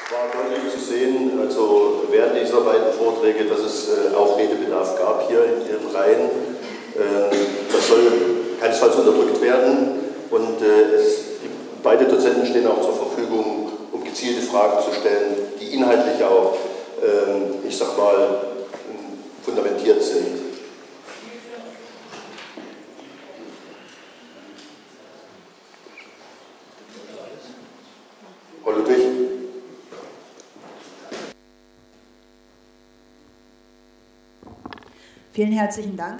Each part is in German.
War deutlich zu sehen, also während dieser beiden Vorträge, dass es auch Redebedarf gab hier in Ihren Reihen. Das soll keinesfalls unterdrückt werden und beide Dozenten stehen auch zur Verfügung, um gezielte Fragen zu stellen, die inhaltlich auch, ich sag mal, fundamentiert sind. Frau Ludwig. Vielen herzlichen Dank.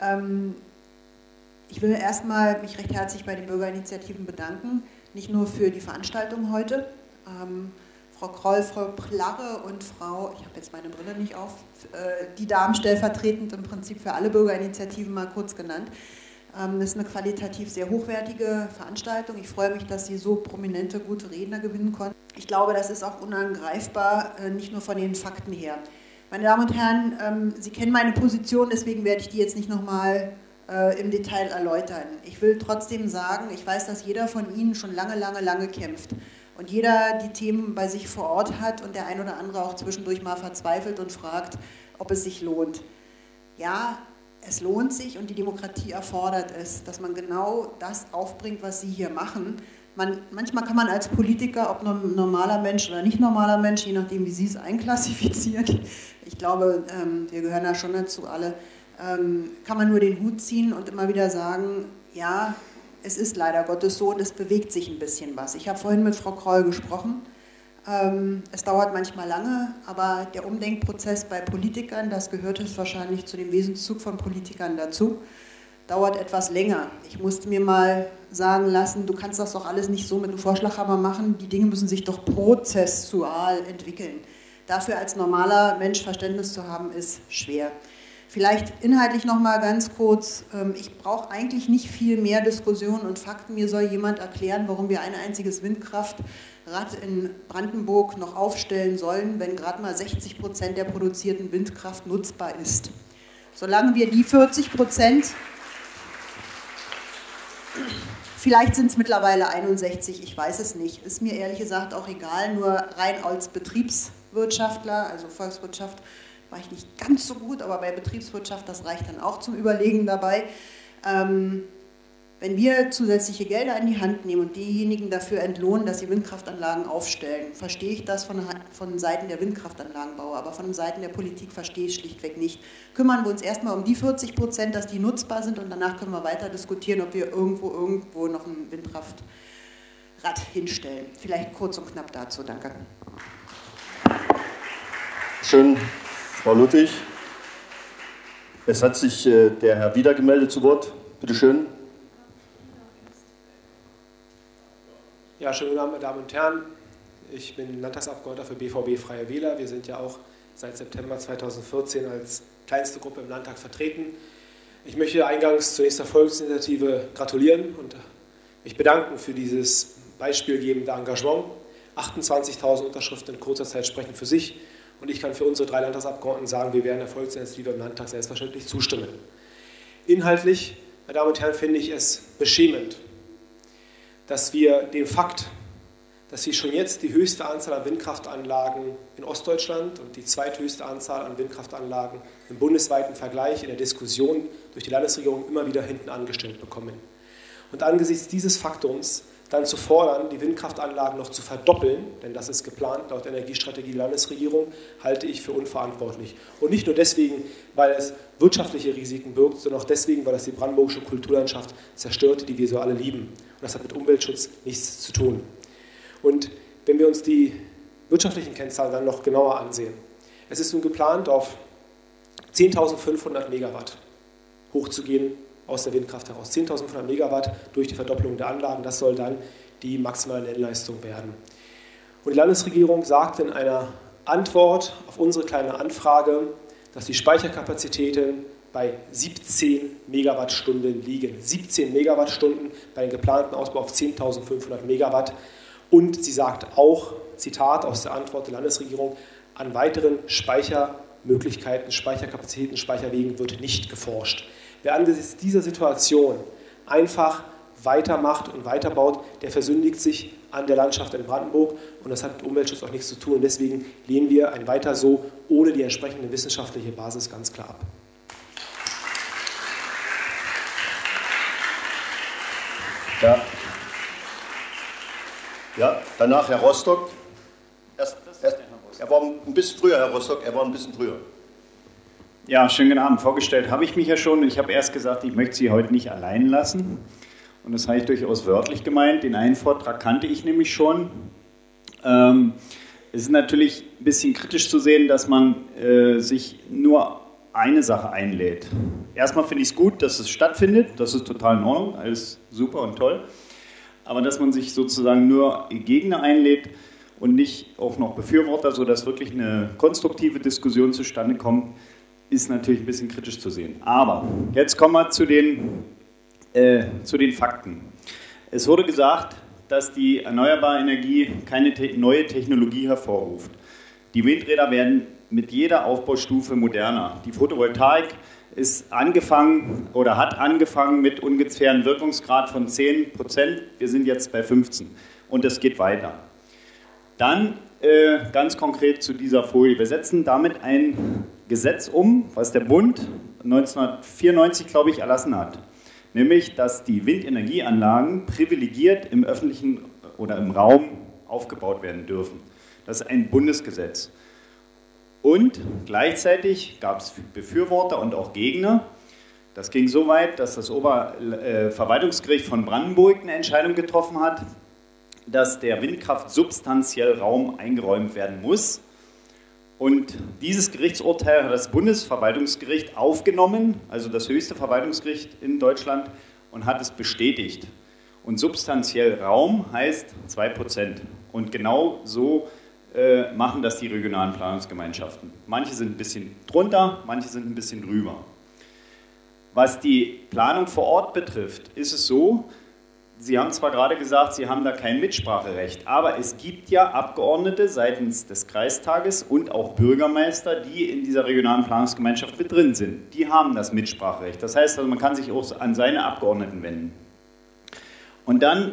Ich will erstmal mich recht herzlich bei den Bürgerinitiativen bedanken, nicht nur für die Veranstaltung heute. Frau Kroll, Frau Plarre und Frau, ich habe jetzt meine Brille nicht auf, die Damen stellvertretend im Prinzip für alle Bürgerinitiativen mal kurz genannt. Das ist eine qualitativ sehr hochwertige Veranstaltung. Ich freue mich, dass Sie so prominente, gute Redner gewinnen konnten. Ich glaube, das ist auch unangreifbar, nicht nur von den Fakten her. Meine Damen und Herren, Sie kennen meine Position, deswegen werde ich die jetzt nicht nochmal im Detail erläutern. Ich will trotzdem sagen, ich weiß, dass jeder von Ihnen schon lange kämpft und jeder die Themen bei sich vor Ort hat und der ein oder andere auch zwischendurch mal verzweifelt und fragt, ob es sich lohnt. Ja, es lohnt sich und die Demokratie erfordert es, dass man genau das aufbringt, was Sie hier machen. Manchmal kann man als Politiker, ob ein normaler Mensch oder nicht normaler Mensch, je nachdem wie Sie es einklassifizieren, ich glaube, wir gehören da schon dazu alle, kann man nur den Hut ziehen und immer wieder sagen, ja, es ist leider Gottes so und es bewegt sich ein bisschen was. Ich habe vorhin mit Frau Kroll gesprochen. Es dauert manchmal lange, aber der Umdenkprozess bei Politikern, das gehört es wahrscheinlich zu dem Wesenszug von Politikern dazu, dauert etwas länger. Ich musste mir mal sagen lassen, du kannst das doch alles nicht so mit einem Vorschlaghammer machen, die Dinge müssen sich doch prozessual entwickeln. Dafür als normaler Mensch Verständnis zu haben, ist schwer. Vielleicht inhaltlich noch mal ganz kurz, ich brauche eigentlich nicht viel mehr Diskussionen und Fakten. Mir soll jemand erklären, warum wir ein einziges Windradrad in Brandenburg noch aufstellen sollen, wenn gerade mal 60% der produzierten Windkraft nutzbar ist. Solange wir die 40%, vielleicht sind es mittlerweile 61, ich weiß es nicht, ist mir ehrlich gesagt auch egal, nur rein als Betriebswirtschaftler, also Volkswirtschaft, war ich nicht ganz so gut, aber bei Betriebswirtschaft, das reicht dann auch zum Überlegen dabei. Wenn wir zusätzliche Gelder in die Hand nehmen und diejenigen dafür entlohnen, dass sie Windkraftanlagen aufstellen, verstehe ich das von Seiten der Windkraftanlagenbauer, aber von Seiten der Politik verstehe ich schlichtweg nicht. Kümmern wir uns erstmal um die 40%, dass die nutzbar sind und danach können wir weiter diskutieren, ob wir irgendwo noch ein Windradrad hinstellen. Vielleicht kurz und knapp dazu, danke. Schön. Frau Ludwig, es hat sich der Herr Wieder gemeldet zu Wort. Bitte schön. Ja, schönen guten Abend, meine Damen und Herren. Ich bin Landtagsabgeordneter für BVB Freie Wähler. Wir sind ja auch seit September 2014 als kleinste Gruppe im Landtag vertreten. Ich möchte eingangs zunächst der Volksinitiative gratulieren und mich bedanken für dieses beispielgebende Engagement. 28.000 Unterschriften in kurzer Zeit sprechen für sich. Und ich kann für unsere 3 Landtagsabgeordneten sagen, wir werden der Volksinitiative im Landtag selbstverständlich zustimmen. Inhaltlich, meine Damen und Herren, finde ich es beschämend, dass wir den Fakt, dass wir schon jetzt die höchste Anzahl an Windkraftanlagen in Ostdeutschland und die zweithöchste Anzahl an Windkraftanlagen im bundesweiten Vergleich in der Diskussion durch die Landesregierung immer wieder hinten angestellt bekommen. Und angesichts dieses Faktums dann zu fordern, die Windkraftanlagen noch zu verdoppeln, denn das ist geplant laut Energiestrategie der Landesregierung, halte ich für unverantwortlich. Und nicht nur deswegen, weil es wirtschaftliche Risiken birgt, sondern auch deswegen, weil es die brandenburgische Kulturlandschaft zerstört, die wir so alle lieben. Und das hat mit Umweltschutz nichts zu tun. Und wenn wir uns die wirtschaftlichen Kennzahlen dann noch genauer ansehen, es ist nun geplant, auf 10.500 Megawatt hochzugehen, aus der Windkraft heraus. 10.500 Megawatt durch die Verdoppelung der Anlagen, das soll dann die maximale Nennleistung werden. Und die Landesregierung sagte in einer Antwort auf unsere kleine Anfrage, dass die Speicherkapazitäten bei 17 Megawattstunden liegen. 17 Megawattstunden bei dem geplanten Ausbau auf 10.500 Megawatt. Und sie sagt auch, Zitat aus der Antwort der Landesregierung, an weiteren Speichermöglichkeiten, Speicherkapazitäten, Speicherwegen wird nicht geforscht. Wer angesichts dieser Situation einfach weitermacht und weiterbaut, der versündigt sich an der Landschaft in Brandenburg und das hat mit Umweltschutz auch nichts zu tun. Und deswegen lehnen wir ein Weiter so ohne die entsprechende wissenschaftliche Basis ganz klar ab. Ja, danach Herr Rostock. Er war ein bisschen früher, Herr Rostock, er war ein bisschen früher. Ja, schönen guten Abend. Vorgestellt habe ich mich ja schon. Ich habe erst gesagt, ich möchte Sie heute nicht allein lassen. Und das habe ich durchaus wörtlich gemeint. Den einen Vortrag kannte ich nämlich schon. Es ist natürlich ein bisschen kritisch zu sehen, dass man sich nur eine Sache einlädt. Erstmal finde ich es gut, dass es stattfindet. Das ist total in Ordnung, alles super und toll. Aber dass man sich sozusagen nur Gegner einlädt und nicht auch noch Befürworter, sodass wirklich eine konstruktive Diskussion zustande kommt, ist natürlich ein bisschen kritisch zu sehen. Aber jetzt kommen wir zu den Fakten. Es wurde gesagt, dass die erneuerbare Energie keine neue Technologie hervorruft. Die Windräder werden mit jeder Aufbaustufe moderner. Die Photovoltaik ist angefangen oder hat angefangen mit ungefähr einem Wirkungsgrad von 10%. Wir sind jetzt bei 15% und es geht weiter. Dann ganz konkret zu dieser Folie. Wir setzen damit ein Gesetz um, was der Bund 1994, glaube ich, erlassen hat. Nämlich, dass die Windenergieanlagen privilegiert im öffentlichen oder im Raum aufgebaut werden dürfen. Das ist ein Bundesgesetz. Und gleichzeitig gab es Befürworter und auch Gegner. Das ging so weit, dass das Oberverwaltungsgericht von Brandenburg eine Entscheidung getroffen hat, dass der Windkraft substanziell Raum eingeräumt werden muss. Und dieses Gerichtsurteil hat das Bundesverwaltungsgericht aufgenommen, also das höchste Verwaltungsgericht in Deutschland, und hat es bestätigt. Und substanziell Raum heißt 2%. Und genau so machen das die regionalen Planungsgemeinschaften. Manche sind ein bisschen drunter, manche sind ein bisschen drüber. Was die Planung vor Ort betrifft, ist es so, Sie haben zwar gerade gesagt, Sie haben da kein Mitspracherecht, aber es gibt ja Abgeordnete seitens des Kreistages und auch Bürgermeister, die in dieser regionalen Planungsgemeinschaft mit drin sind. Die haben das Mitspracherecht. Das heißt, also man kann sich auch an seine Abgeordneten wenden. Und dann,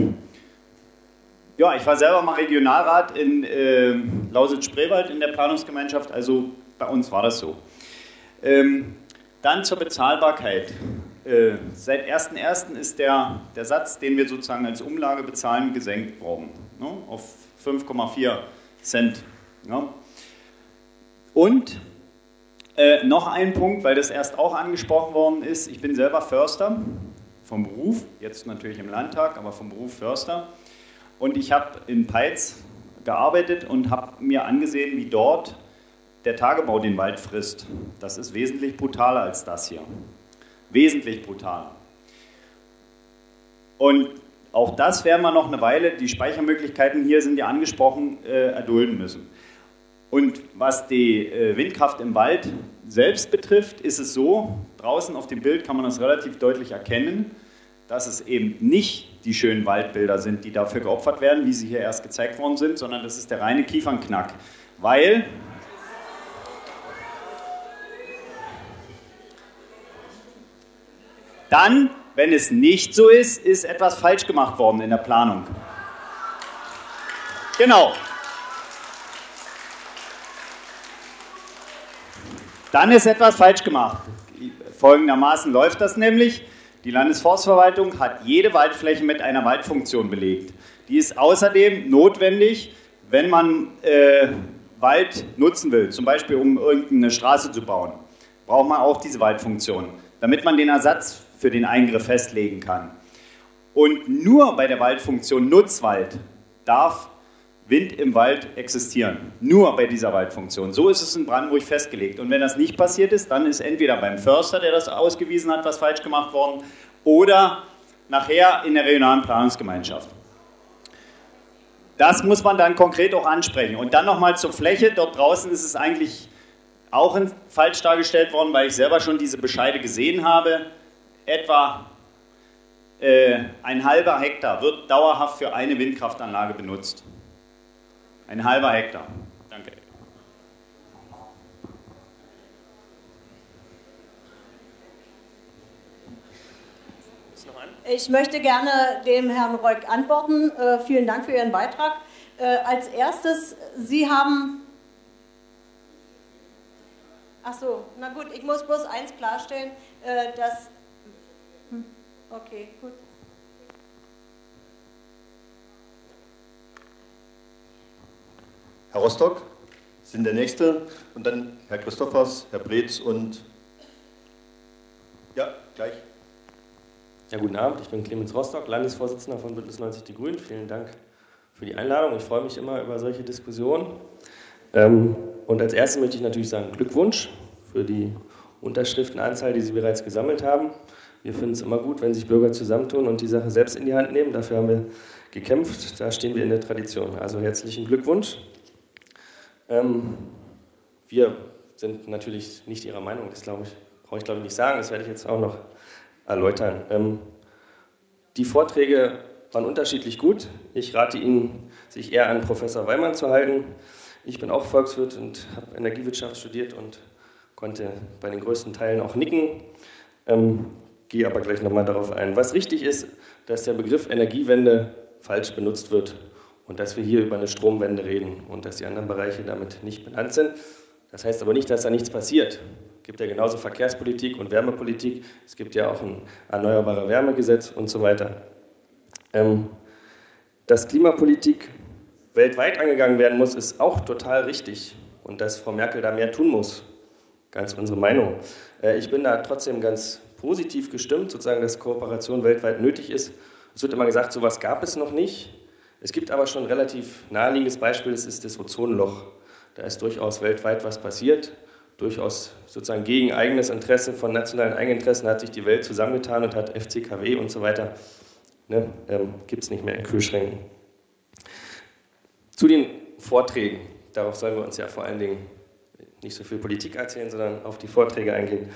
ja, ich war selber mal Regionalrat in Lausitz-Spreewald in der Planungsgemeinschaft, also bei uns war das so. Dann zur Bezahlbarkeit. Seit 1.1. ist der Satz, den wir sozusagen als Umlage bezahlen, gesenkt worden, ne, auf 5,4 Cent. Ja. Und noch ein Punkt, weil das erst auch angesprochen worden ist, ich bin selber Förster vom Beruf, jetzt natürlich im Landtag, aber vom Beruf Förster. Und ich habe in Peitz gearbeitet und habe mir angesehen, wie dort der Tagebau den Wald frisst. Das ist wesentlich brutaler als das hier. Wesentlich brutaler. Und auch das werden wir noch eine Weile, die Speichermöglichkeiten hier sind ja angesprochen, erdulden müssen. Und was die Windkraft im Wald selbst betrifft, ist es so, draußen auf dem Bild kann man das relativ deutlich erkennen, dass es eben nicht die schönen Waldbilder sind, die dafür geopfert werden, wie sie hier erst gezeigt worden sind, sondern das ist der reine Kiefernknack. Weil dann, wenn es nicht so ist, ist etwas falsch gemacht worden in der Planung. Genau. Dann ist etwas falsch gemacht. Folgendermaßen läuft das nämlich. Die Landesforstverwaltung hat jede Waldfläche mit einer Waldfunktion belegt. Die ist außerdem notwendig, wenn man Wald nutzen will, zum Beispiel um irgendeine Straße zu bauen. Braucht man auch diese Waldfunktion, damit man den Ersatz für den Eingriff festlegen kann. Und nur bei der Waldfunktion Nutzwald darf Wind im Wald existieren. Nur bei dieser Waldfunktion. So ist es in Brandenburg festgelegt. Und wenn das nicht passiert ist, dann ist entweder beim Förster, der das ausgewiesen hat, was falsch gemacht worden, oder nachher in der regionalen Planungsgemeinschaft. Das muss man dann konkret auch ansprechen. Und dann nochmal zur Fläche. Dort draußen ist es eigentlich auch falsch dargestellt worden, weil ich selber schon diese Bescheide gesehen habe. Etwa ein halber Hektar wird dauerhaft für eine Windkraftanlage benutzt. Ein halber Hektar. Danke. Ist noch an? Ich möchte gerne dem Herrn Reuk antworten. Vielen Dank für Ihren Beitrag. Als erstes, Sie haben... Ach so, na gut, ich muss bloß eins klarstellen, dass... Okay, gut. Herr Rostock sind der Nächste und dann Herr Christophers, Herr Breetz und... Ja, gleich. Ja, guten Abend, ich bin Clemens Rostock, Landesvorsitzender von Bündnis 90 Die Grünen. Vielen Dank für die Einladung. Ich freue mich immer über solche Diskussionen. Und als erstes möchte ich natürlich sagen, Glückwunsch für die Unterschriftenanzahl, die Sie bereits gesammelt haben. Wir finden es immer gut, wenn sich Bürger zusammentun und die Sache selbst in die Hand nehmen. Dafür haben wir gekämpft, da stehen wir in der Tradition. Also herzlichen Glückwunsch. Wir sind natürlich nicht Ihrer Meinung, das brauche ich nicht sagen, das werde ich jetzt auch noch erläutern. Die Vorträge waren unterschiedlich gut. Ich rate Ihnen, sich eher an Professor Weimann zu halten. Ich bin auch Volkswirt und habe Energiewirtschaft studiert und konnte bei den größten Teilen auch nicken. Gehe aber gleich nochmal darauf ein. Was richtig ist, dass der Begriff Energiewende falsch benutzt wird und dass wir hier über eine Stromwende reden und dass die anderen Bereiche damit nicht benannt sind. Das heißt aber nicht, dass da nichts passiert. Es gibt ja genauso Verkehrspolitik und Wärmepolitik. Es gibt ja auch ein Erneuerbarer Wärmegesetz und so weiter. Dass Klimapolitik weltweit angegangen werden muss, ist auch total richtig. Und dass Frau Merkel da mehr tun muss. Ganz unsere Meinung. Ich bin da trotzdem ganz positiv gestimmt, sozusagen, dass Kooperation weltweit nötig ist. Es wird immer gesagt, sowas gab es noch nicht. Es gibt aber schon ein relativ naheliegendes Beispiel, das ist das Ozonloch. Da ist durchaus weltweit was passiert. Durchaus sozusagen gegen eigenes Interesse, von nationalen Eigeninteressen hat sich die Welt zusammengetan und hat FCKW und so weiter. Gibt es nicht mehr in Kühlschränken. Zu den Vorträgen. Darauf sollen wir uns ja vor allen Dingen nicht so viel Politik erzählen, sondern auf die Vorträge eingehen.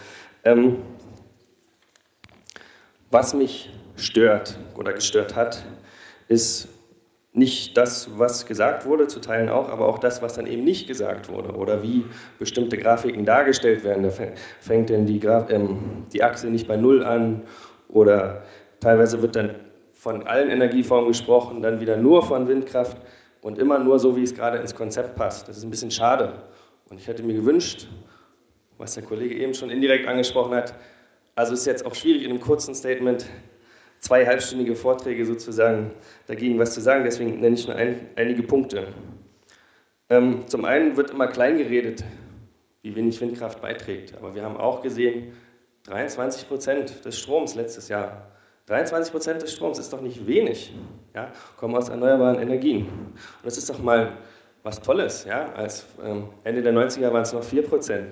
Was mich stört oder gestört hat, ist nicht das, was gesagt wurde, zu Teilen auch, aber auch das, was dann eben nicht gesagt wurde oder wie bestimmte Grafiken dargestellt werden. Da fängt denn die Achse nicht bei Null an oder teilweise wird dann von allen Energieformen gesprochen, dann wieder nur von Windkraft und immer nur so, wie es gerade ins Konzept passt. Das ist ein bisschen schade. Und ich hätte mir gewünscht, was der Kollege eben schon indirekt angesprochen hat, also ist jetzt auch schwierig in einem kurzen Statement 2 halbstündige Vorträge sozusagen dagegen was zu sagen, deswegen nenne ich nur einige Punkte. Zum einen wird immer klein geredet, wie wenig Windkraft beiträgt, aber wir haben auch gesehen, 23% des Stroms letztes Jahr, 23% des Stroms ist doch nicht wenig, ja, kommen aus erneuerbaren Energien. Und das ist doch mal was Tolles, ja, als Ende der 90er waren es noch 4%.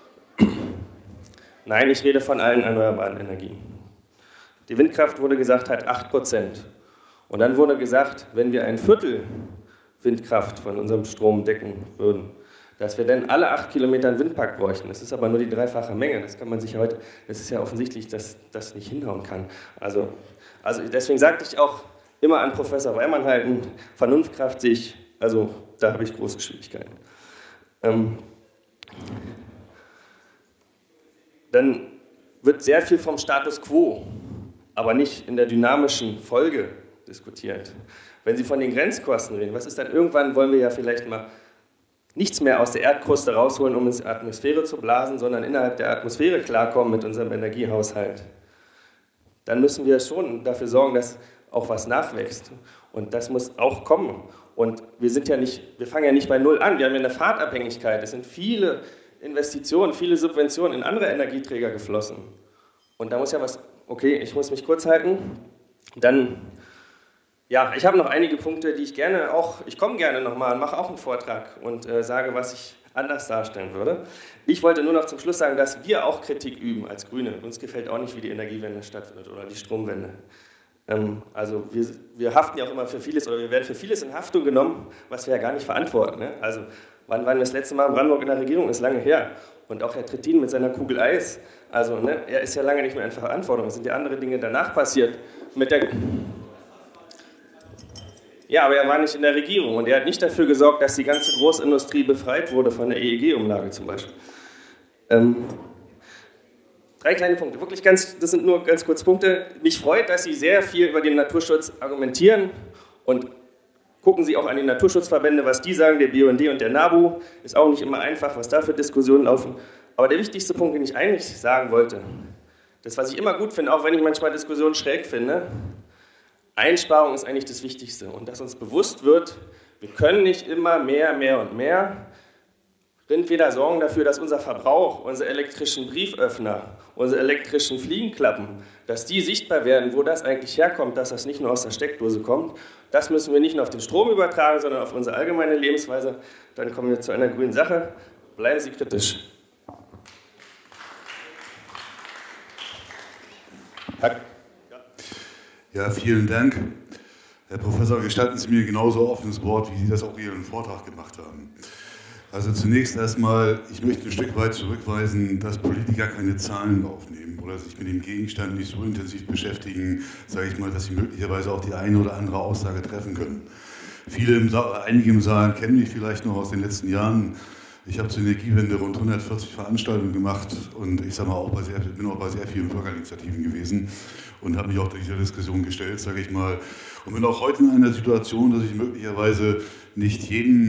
Nein, ich rede von allen erneuerbaren Energien. Die Windkraft, wurde gesagt, hat 8%. Und dann wurde gesagt, wenn wir ein Viertel Windkraft von unserem Strom decken würden, dass wir dann alle 8 Kilometer einen Windpark bräuchten. Das ist aber nur die dreifache Menge. Das kann man sich heute, das ist ja offensichtlich, dass das nicht hinhauen kann. Also deswegen sagte ich auch immer an Professor Weimann halten, Vernunftkraft sehe ich, also da habe ich große Schwierigkeiten. Dann wird sehr viel vom Status quo, aber nicht in der dynamischen Folge diskutiert. Wenn Sie von den Grenzkosten reden, was ist dann? Irgendwann wollen wir ja vielleicht mal nichts mehr aus der Erdkruste rausholen, um in die Atmosphäre zu blasen, sondern innerhalb der Atmosphäre klarkommen mit unserem Energiehaushalt. Dann müssen wir schon dafür sorgen, dass auch was nachwächst. Und das muss auch kommen. Und wir fangen ja nicht bei Null an, wir haben ja eine Fahrtabhängigkeit. Es sind viele Investitionen, viele Subventionen in andere Energieträger geflossen. Und da muss ja was, okay, ich muss mich kurz halten. Dann, ja, ich habe noch einige Punkte, die ich komme gerne nochmal und mache auch einen Vortrag und sage, was ich anders darstellen würde. Ich wollte nur noch zum Schluss sagen, dass wir auch Kritik üben als Grüne. Uns gefällt auch nicht, wie die Energiewende stattfindet oder die Stromwende. Also wir haften ja auch immer für vieles oder wir werden für vieles in Haftung genommen, was wir ja gar nicht verantworten. Ne? Also wann waren wir das letzte Mal in Brandenburg in der Regierung? Ist lange her. Und auch Herr Trittin mit seiner Kugel Eis, also ne, er ist ja lange nicht mehr in Verantwortung. Es sind ja andere Dinge danach passiert. Ja, aber er war nicht in der Regierung und er hat nicht dafür gesorgt, dass die ganze Großindustrie befreit wurde von der EEG-Umlage zum Beispiel. 3 kleine Punkte, wirklich das sind nur ganz kurze Punkte. Mich freut, dass Sie sehr viel über den Naturschutz argumentieren und gucken Sie auch an die Naturschutzverbände, was die sagen, der BUND und der NABU. Ist auch nicht immer einfach, was da für Diskussionen laufen. Aber der wichtigste Punkt, den ich eigentlich sagen wollte, das, was ich immer gut finde, auch wenn ich manchmal Diskussionen schräg finde, Einsparung ist eigentlich das Wichtigste. Und dass uns bewusst wird, wir können nicht immer mehr und mehr. Entweder sorgen dafür, dass unser Verbrauch, unsere elektrischen Brieföffner, unsere elektrischen Fliegenklappen, dass die sichtbar werden, wo das eigentlich herkommt, dass das nicht nur aus der Steckdose kommt. Das müssen wir nicht nur auf den Strom übertragen, sondern auf unsere allgemeine Lebensweise. Dann kommen wir zu einer grünen Sache. Bleiben Sie kritisch. Ja, vielen Dank. Herr Professor, gestatten Sie mir genauso offenes Wort, wie Sie das auch in Ihrem Vortrag gemacht haben. Also zunächst erstmal, ich möchte ein Stück weit zurückweisen, dass Politiker keine Zahlen aufnehmen oder sich mit dem Gegenstand nicht so intensiv beschäftigen, sage ich mal, dass sie möglicherweise auch die eine oder andere Aussage treffen können. Einige im Saal kennen mich vielleicht noch aus den letzten Jahren. Ich habe zur Energiewende rund 140 Veranstaltungen gemacht und ich sage mal, bin auch bei sehr vielen Bürgerinitiativen gewesen und habe mich auch dieser Diskussion gestellt, sage ich mal. Und bin auch heute in einer Situation, dass ich möglicherweise nicht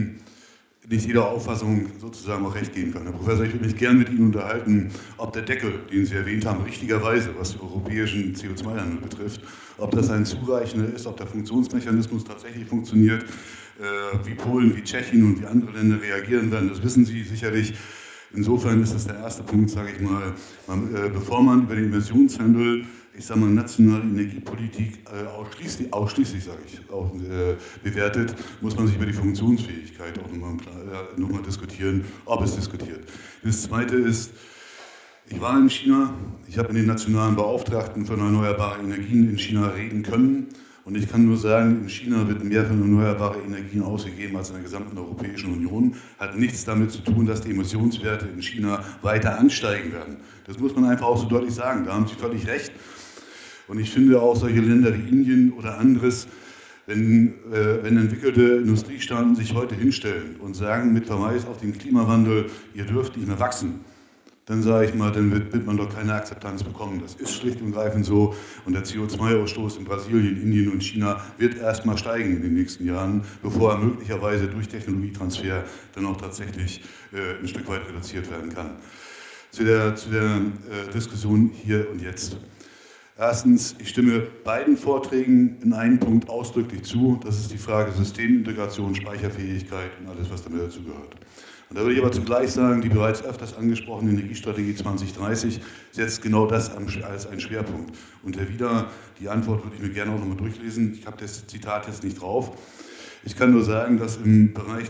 jeder Auffassung sozusagen auch recht geben kann. Herr Professor, ich würde mich gerne mit Ihnen unterhalten, ob der Deckel, den Sie erwähnt haben, richtigerweise, was den europäischen CO2-Handel betrifft, ob das ein zureichender ist, ob der Funktionsmechanismus tatsächlich funktioniert, wie Polen, wie Tschechien und wie andere Länder reagieren werden, das wissen Sie sicherlich. Insofern ist das der erste Punkt, sage ich mal, bevor man über den Emissionshandel, ich sage mal, nationale Energiepolitik ausschließlich sage ich, auch, bewertet, muss man sich über die Funktionsfähigkeit auch nochmal diskutieren, ob es diskutiert. Das Zweite ist, ich war in China, ich habe mit den nationalen Beauftragten für erneuerbare Energien in China reden können und ich kann nur sagen, in China wird mehr für erneuerbare Energien ausgegeben als in der gesamten Europäischen Union. Hat nichts damit zu tun, dass die Emissionswerte in China weiter ansteigen werden. Das muss man einfach auch so deutlich sagen, da haben Sie völlig recht. Und ich finde auch solche Länder wie Indien oder anderes, wenn entwickelte Industriestaaten sich heute hinstellen und sagen mit Verweis auf den Klimawandel, ihr dürft nicht mehr wachsen, dann sage ich mal, dann wird man doch keine Akzeptanz bekommen. Das ist schlicht und greifend so. Und der CO2-Ausstoß in Brasilien, Indien und China wird erstmal steigen in den nächsten Jahren, bevor er möglicherweise durch Technologietransfer dann auch tatsächlich ein Stück weit reduziert werden kann. Zu der Diskussion hier und jetzt. Erstens, ich stimme beiden Vorträgen in einem Punkt ausdrücklich zu. Das ist die Frage Systemintegration, Speicherfähigkeit und alles, was damit dazugehört. Und da würde ich aber zugleich sagen, die bereits öfters angesprochene Energiestrategie 2030 setzt genau das als einen Schwerpunkt. Und die Antwort würde ich mir gerne auch nochmal durchlesen. Ich habe das Zitat jetzt nicht drauf. Ich kann nur sagen, dass im Bereich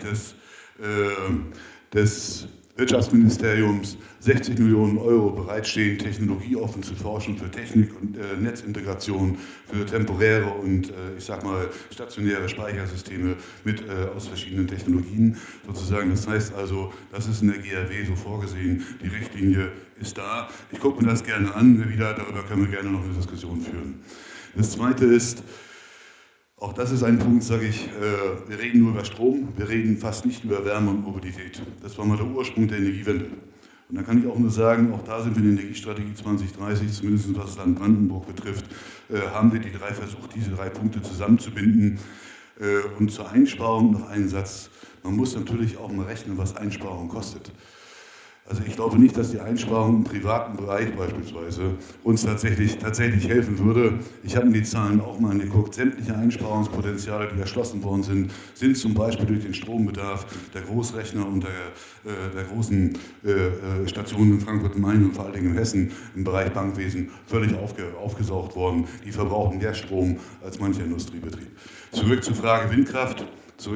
des Wirtschaftsministeriums 60 Millionen Euro bereitstehen, technologieoffen zu forschen für Technik- und Netzintegration, für temporäre und ich sag mal stationäre Speichersysteme aus verschiedenen Technologien sozusagen. Das heißt also, das ist in der GRW so vorgesehen, die Richtlinie ist da. Ich gucke mir das gerne an, darüber können wir gerne noch eine Diskussion führen. Das Zweite ist, auch das ist ein Punkt, sage ich, wir reden nur über Strom, wir reden fast nicht über Wärme und Mobilität. Das war mal der Ursprung der Energiewende. Und da kann ich auch nur sagen, auch da sind wir in der Energiestrategie 2030, zumindest was das Land Brandenburg betrifft, haben wir versucht, diese 3 Punkte zusammenzubinden. Und zur Einsparung noch einen Satz. Man muss natürlich auch mal rechnen, was Einsparung kostet. Also ich glaube nicht, dass die Einsparung im privaten Bereich beispielsweise uns tatsächlich helfen würde. Ich habe mir die Zahlen auch mal angeguckt. Sämtliche Einsparungspotenziale, die erschlossen worden sind zum Beispiel durch den Strombedarf der Großrechner und der großen Stationen in Frankfurt am Main und vor allen Dingen in Hessen im Bereich Bankwesen völlig aufgesaugt worden. Die verbrauchen mehr Strom als mancher Industriebetrieb. Zurück zur Frage Windkraft.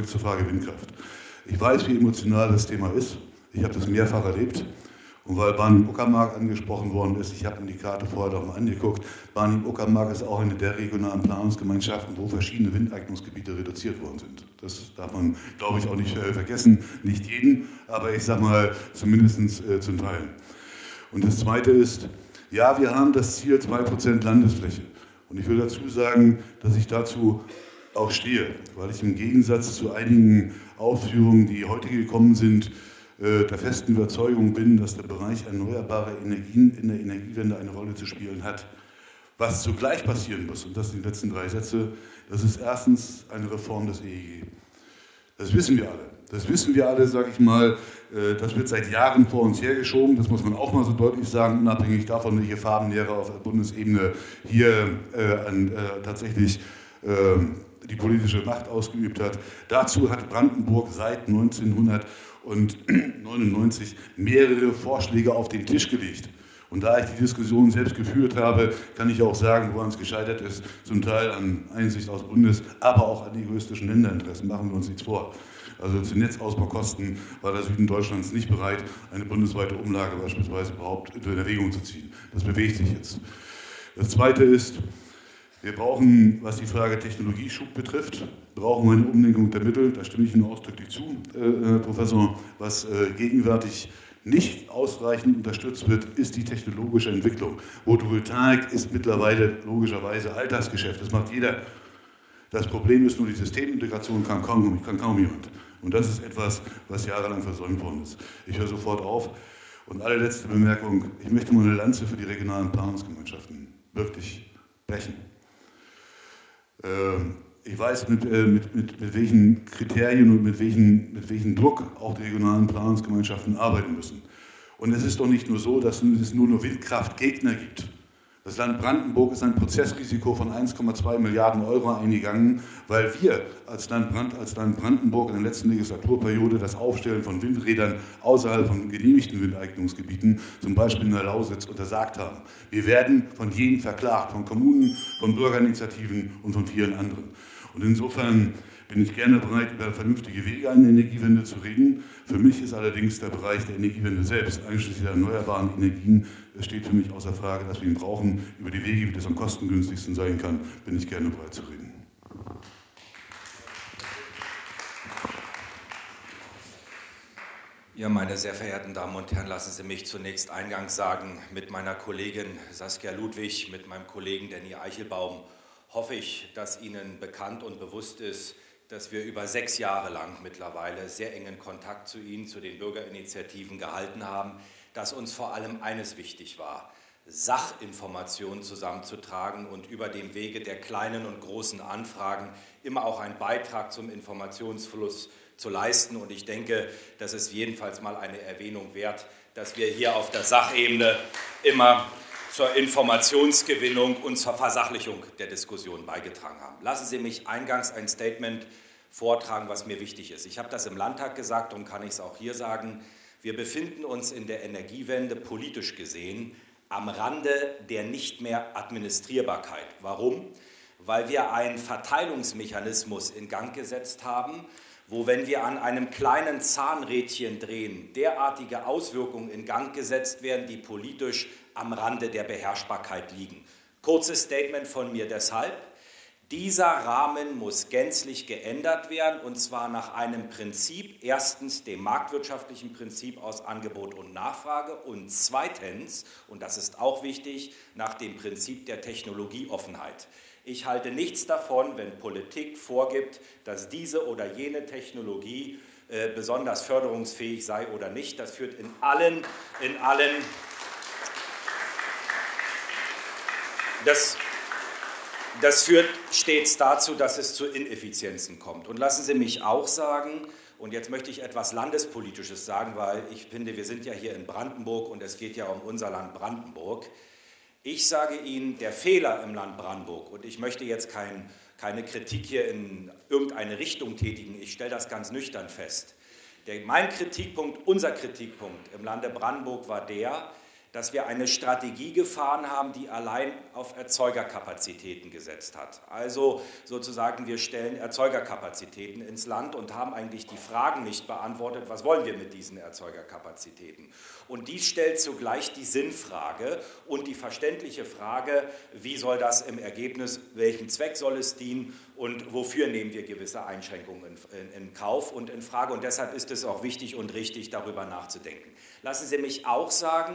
Ich weiß, wie emotional das Thema ist. Ich habe das mehrfach erlebt und weil Barnim-Uckermark angesprochen worden ist, ich habe mir die Karte vorher noch mal angeguckt, Barnim-Uckermark ist auch eine der regionalen Planungsgemeinschaften, wo verschiedene Windeignungsgebiete reduziert worden sind. Das darf man, glaube ich, auch nicht vergessen, nicht jeden, aber ich sage mal zumindest zum Teil. Und das Zweite ist, ja, wir haben das Ziel 2% Landesfläche und ich will dazu sagen, dass ich dazu auch stehe, weil ich im Gegensatz zu einigen Ausführungen, die heute gekommen sind, der festen Überzeugung bin, dass der Bereich erneuerbare Energien in der Energiewende eine Rolle zu spielen hat. Was zugleich passieren muss, und das sind die letzten 3 Sätze, das ist erstens eine Reform des EEG. Das wissen wir alle. Das wissen wir alle, sage ich mal. Das wird seit Jahren vor uns hergeschoben. Das muss man auch mal so deutlich sagen, unabhängig davon, welche Farbenlehre auf Bundesebene hier tatsächlich die politische Macht ausgeübt hat. Dazu hat Brandenburg seit 1999 mehrere Vorschläge auf den Tisch gelegt. Und da ich die Diskussion selbst geführt habe, kann ich auch sagen, woran es gescheitert ist, zum Teil an Einsicht aus Bundes-, aber auch an egoistischen Länderinteressen. Machen wir uns nichts vor. Also zu Netzausbaukosten war der Süden Deutschlands nicht bereit, eine bundesweite Umlage beispielsweise überhaupt in Erwägung zu ziehen. Das bewegt sich jetzt. Das Zweite ist, wir brauchen, was die Frage Technologieschub betrifft, brauchen wir eine Umlenkung der Mittel. Da stimme ich Ihnen ausdrücklich zu, Herr Professor. Was gegenwärtig nicht ausreichend unterstützt wird, ist die technologische Entwicklung. Photovoltaik ist mittlerweile logischerweise Alltagsgeschäft. Das macht jeder. Das Problem ist nur, die Systemintegration kann kaum jemand. Und das ist etwas, was jahrelang versäumt worden ist. Ich höre sofort auf. Und allerletzte Bemerkung, ich möchte mal eine Lanze für die regionalen Planungsgemeinschaften wirklich brechen. Ich weiß, mit welchen Kriterien und mit welchem Druck auch die regionalen Planungsgemeinschaften arbeiten müssen. Und es ist doch nicht nur so, dass es nur Windkraftgegner gibt. Das Land Brandenburg ist ein Prozessrisiko von 1,2 Milliarden Euro eingegangen, weil wir als Land Brandenburg in der letzten Legislaturperiode das Aufstellen von Windrädern außerhalb von genehmigten Windeignungsgebieten, zum Beispiel in der Lausitz, untersagt haben. Wir werden von jedem verklagt, von Kommunen, von Bürgerinitiativen und von vielen anderen. Und insofern bin ich gerne bereit, über vernünftige Wege einer Energiewende zu reden. Für mich ist allerdings der Bereich der Energiewende selbst, einschließlich der erneuerbaren Energien, steht für mich außer Frage, dass wir ihn brauchen. Über die Wege, wie das am kostengünstigsten sein kann, bin ich gerne bereit zu reden. Ja, meine sehr verehrten Damen und Herren, lassen Sie mich zunächst eingangs sagen, mit meiner Kollegin Saskia Ludwig, mit meinem Kollegen Danny Eichelbaum, hoffe ich, dass Ihnen bekannt und bewusst ist, dass wir über 6 Jahre lang mittlerweile sehr engen Kontakt zu Ihnen, zu den Bürgerinitiativen gehalten haben, dass uns vor allem eines wichtig war, Sachinformationen zusammenzutragen und über dem Wege der kleinen und großen Anfragen immer auch einen Beitrag zum Informationsfluss zu leisten. Und ich denke, das ist jedenfalls mal eine Erwähnung wert, dass wir hier auf der Sachebene immer zur Informationsgewinnung und zur Versachlichung der Diskussion beigetragen haben. Lassen Sie mich eingangs ein Statement vortragen, was mir wichtig ist. Ich habe das im Landtag gesagt und kann ich es auch hier sagen. Wir befinden uns in der Energiewende politisch gesehen am Rande der nicht mehr Administrierbarkeit. Warum? Weil wir einen Verteilungsmechanismus in Gang gesetzt haben, wo, wenn wir an einem kleinen Zahnrädchen drehen, derartige Auswirkungen in Gang gesetzt werden, die politisch am Rande der Beherrschbarkeit liegen. Kurzes Statement von mir deshalb. Dieser Rahmen muss gänzlich geändert werden, und zwar nach einem Prinzip, erstens dem marktwirtschaftlichen Prinzip aus Angebot und Nachfrage und zweitens, und das ist auch wichtig, nach dem Prinzip der Technologieoffenheit. Ich halte nichts davon, wenn Politik vorgibt, dass diese oder jene Technologie besonders förderungsfähig sei oder nicht. Das führt Das führt stets dazu, dass es zu Ineffizienzen kommt. Und lassen Sie mich auch sagen, und jetzt möchte ich etwas Landespolitisches sagen, weil ich finde, wir sind ja hier in Brandenburg und es geht ja um unser Land Brandenburg. Ich sage Ihnen, der Fehler im Land Brandenburg, und ich möchte jetzt keine Kritik hier in irgendeine Richtung tätigen, ich stelle das ganz nüchtern fest. Mein Kritikpunkt, unser Kritikpunkt im Lande Brandenburg war der, dass wir eine Strategie gefahren haben, die allein auf Erzeugerkapazitäten gesetzt hat. Also sozusagen, wir stellen Erzeugerkapazitäten ins Land und haben eigentlich die Fragen nicht beantwortet, was wollen wir mit diesen Erzeugerkapazitäten? Und dies stellt zugleich die Sinnfrage und die verständliche Frage, wie soll das im Ergebnis, welchem Zweck soll es dienen und wofür nehmen wir gewisse Einschränkungen in Kauf und in Frage. Und deshalb ist es auch wichtig und richtig, darüber nachzudenken. Lassen Sie mich auch sagen, und das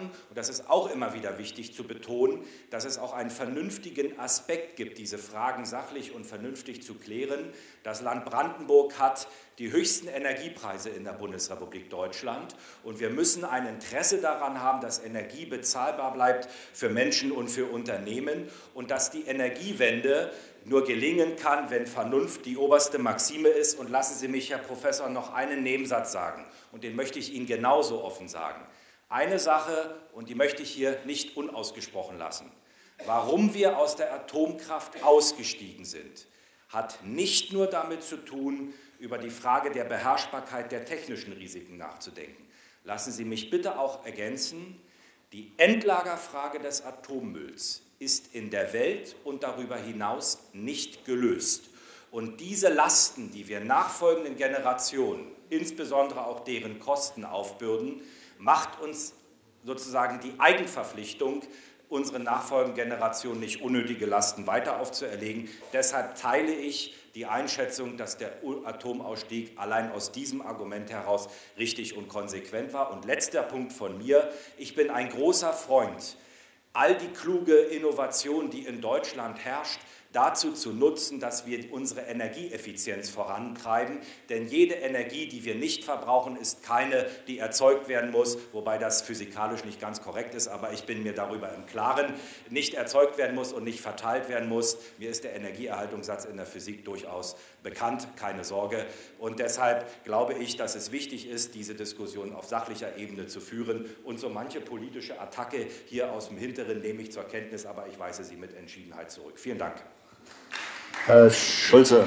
das ist auch immer wieder wichtig zu betonen, dass es auch einen vernünftigen Aspekt gibt, diese Fragen sachlich und vernünftig zu klären. Das Land Brandenburg hat die höchsten Energiepreise in der Bundesrepublik Deutschland und wir müssen ein Interesse daran haben, dass Energie bezahlbar bleibt für Menschen und für Unternehmen und dass die Energiewende nur gelingen kann, wenn Vernunft die oberste Maxime ist. Und lassen Sie mich, Herr Professor, noch einen Nebensatz sagen und den möchte ich Ihnen genauso offen sagen. Eine Sache, und die möchte ich hier nicht unausgesprochen lassen. Warum wir aus der Atomkraft ausgestiegen sind, hat nicht nur damit zu tun, über die Frage der Beherrschbarkeit der technischen Risiken nachzudenken. Lassen Sie mich bitte auch ergänzen, die Endlagerfrage des Atommülls ist in der Welt und darüber hinaus nicht gelöst. Und diese Lasten, die wir nachfolgenden Generationen, insbesondere auch deren Kosten aufbürden, macht uns sozusagen die Eigenverpflichtung, unseren nachfolgenden Generationen nicht unnötige Lasten weiter aufzuerlegen. Deshalb teile ich die Einschätzung, dass der Atomausstieg allein aus diesem Argument heraus richtig und konsequent war. Und letzter Punkt von mir, ich bin ein großer Freund, all die kluge Innovation, die in Deutschland herrscht, dazu zu nutzen, dass wir unsere Energieeffizienz vorantreiben. Denn jede Energie, die wir nicht verbrauchen, ist keine, die erzeugt werden muss, wobei das physikalisch nicht ganz korrekt ist, aber ich bin mir darüber im Klaren, nicht erzeugt werden muss und nicht verteilt werden muss. Mir ist der Energieerhaltungssatz in der Physik durchaus bekannt, keine Sorge. Und deshalb glaube ich, dass es wichtig ist, diese Diskussion auf sachlicher Ebene zu führen. Und so manche politische Attacke hier aus dem Hinteren nehme ich zur Kenntnis, aber ich weise sie mit Entschiedenheit zurück. Vielen Dank. Herr Scholze.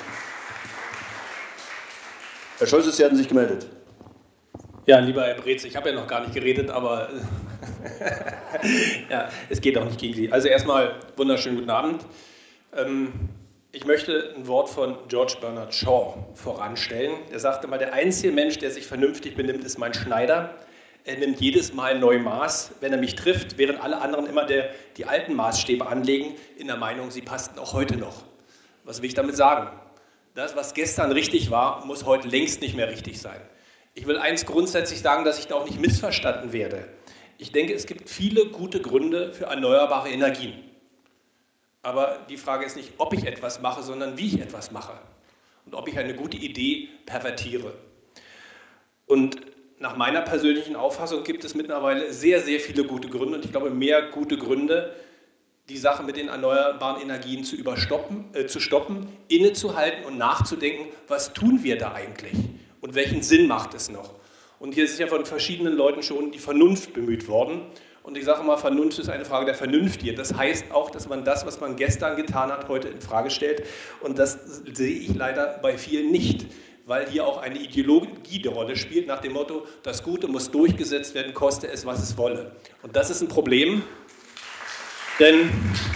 Herr Scholze, Sie hatten sich gemeldet. Ja, lieber Herr Breetz, ich habe ja noch gar nicht geredet, aber ja, es geht auch nicht gegen Sie. Also erstmal wunderschönen guten Abend. Ich möchte ein Wort von George Bernard Shaw voranstellen. Er sagte mal, der einzige Mensch, der sich vernünftig benimmt, ist mein Schneider. Er nimmt jedes Mal ein neues Maß, wenn er mich trifft, während alle anderen immer die alten Maßstäbe anlegen, in der Meinung, sie passten auch heute noch. Was will ich damit sagen? Das, was gestern richtig war, muss heute längst nicht mehr richtig sein. Ich will eins grundsätzlich sagen, dass ich da auch nicht missverstanden werde. Ich denke, es gibt viele gute Gründe für erneuerbare Energien. Aber die Frage ist nicht, ob ich etwas mache, sondern wie ich etwas mache. Und ob ich eine gute Idee pervertiere. Und nach meiner persönlichen Auffassung gibt es mittlerweile sehr, sehr viele gute Gründe. Und ich glaube, mehr gute Gründe, die Sache mit den erneuerbaren Energien zu stoppen, innezuhalten und nachzudenken, was tun wir da eigentlich und welchen Sinn macht es noch. Und hier ist ja von verschiedenen Leuten schon die Vernunft bemüht worden. Und ich sage mal, Vernunft ist eine Frage der Vernunft hier. Das heißt auch, dass man das, was man gestern getan hat, heute in Frage stellt. Und das sehe ich leider bei vielen nicht, weil hier auch eine Ideologie die Rolle spielt, nach dem Motto, das Gute muss durchgesetzt werden, koste es, was es wolle. Und das ist ein Problem. Denn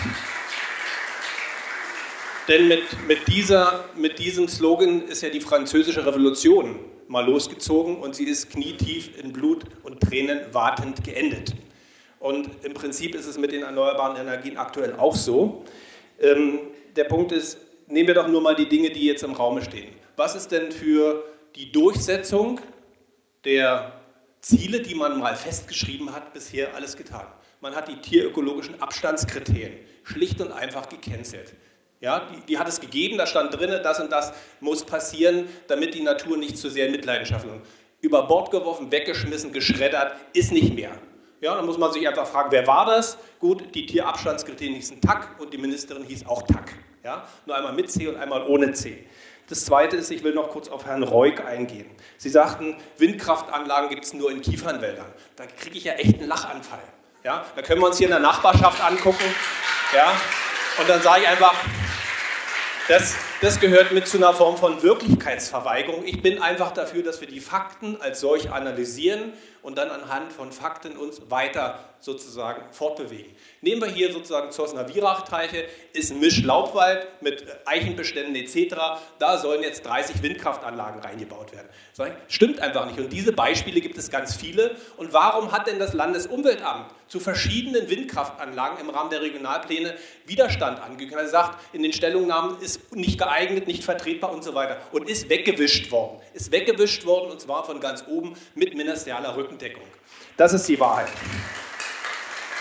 mit diesem Slogan ist ja die Französische Revolution mal losgezogen und sie ist knietief in Blut und Tränen wartend geendet. Und im Prinzip ist es mit den erneuerbaren Energien aktuell auch so. Der Punkt ist, nehmen wir doch nur mal die Dinge, die jetzt im Raum stehen. Was ist denn für die Durchsetzung der Ziele, die man mal festgeschrieben hat, bisher alles getan? Man hat die tierökologischen Abstandskriterien schlicht und einfach gecancelt. Ja, die hat es gegeben, da stand drin, das und das muss passieren, damit die Natur nicht zu sehr in Mitleidenschaft wird. Über Bord geworfen, weggeschmissen, geschreddert, ist nicht mehr. Ja, dann muss man sich einfach fragen, wer war das? Gut, die Tierabstandskriterien hießen TAC und die Ministerin hieß auch TAC. Ja, nur einmal mit C und einmal ohne C. Das Zweite ist, ich will noch kurz auf Herrn Reuk eingehen. Sie sagten, Windkraftanlagen gibt es nur in Kiefernwäldern. Da kriege ich ja echt einen Lachanfall. Ja, da können wir uns hier in der Nachbarschaft angucken. Ja, und dann sage ich einfach, das gehört mit zu einer Form von Wirklichkeitsverweigerung. Ich bin einfach dafür, dass wir die Fakten als solche analysieren und dann anhand von Fakten uns weiter sozusagen fortbewegen. Nehmen wir hier sozusagen Zosner-Wierach-Teiche, ist ein Mischlaubwald mit Eichenbeständen etc. Da sollen jetzt 30 Windkraftanlagen reingebaut werden. Stimmt einfach nicht. Und diese Beispiele gibt es ganz viele. Und warum hat denn das Landesumweltamt zu verschiedenen Windkraftanlagen im Rahmen der Regionalpläne Widerstand angekündigt? Er sagt, in den Stellungnahmen ist nicht geeignet, nicht vertretbar und so weiter. Und ist weggewischt worden. Ist weggewischt worden und zwar von ganz oben mit ministerialer Rückendeckung. Das ist die Wahrheit.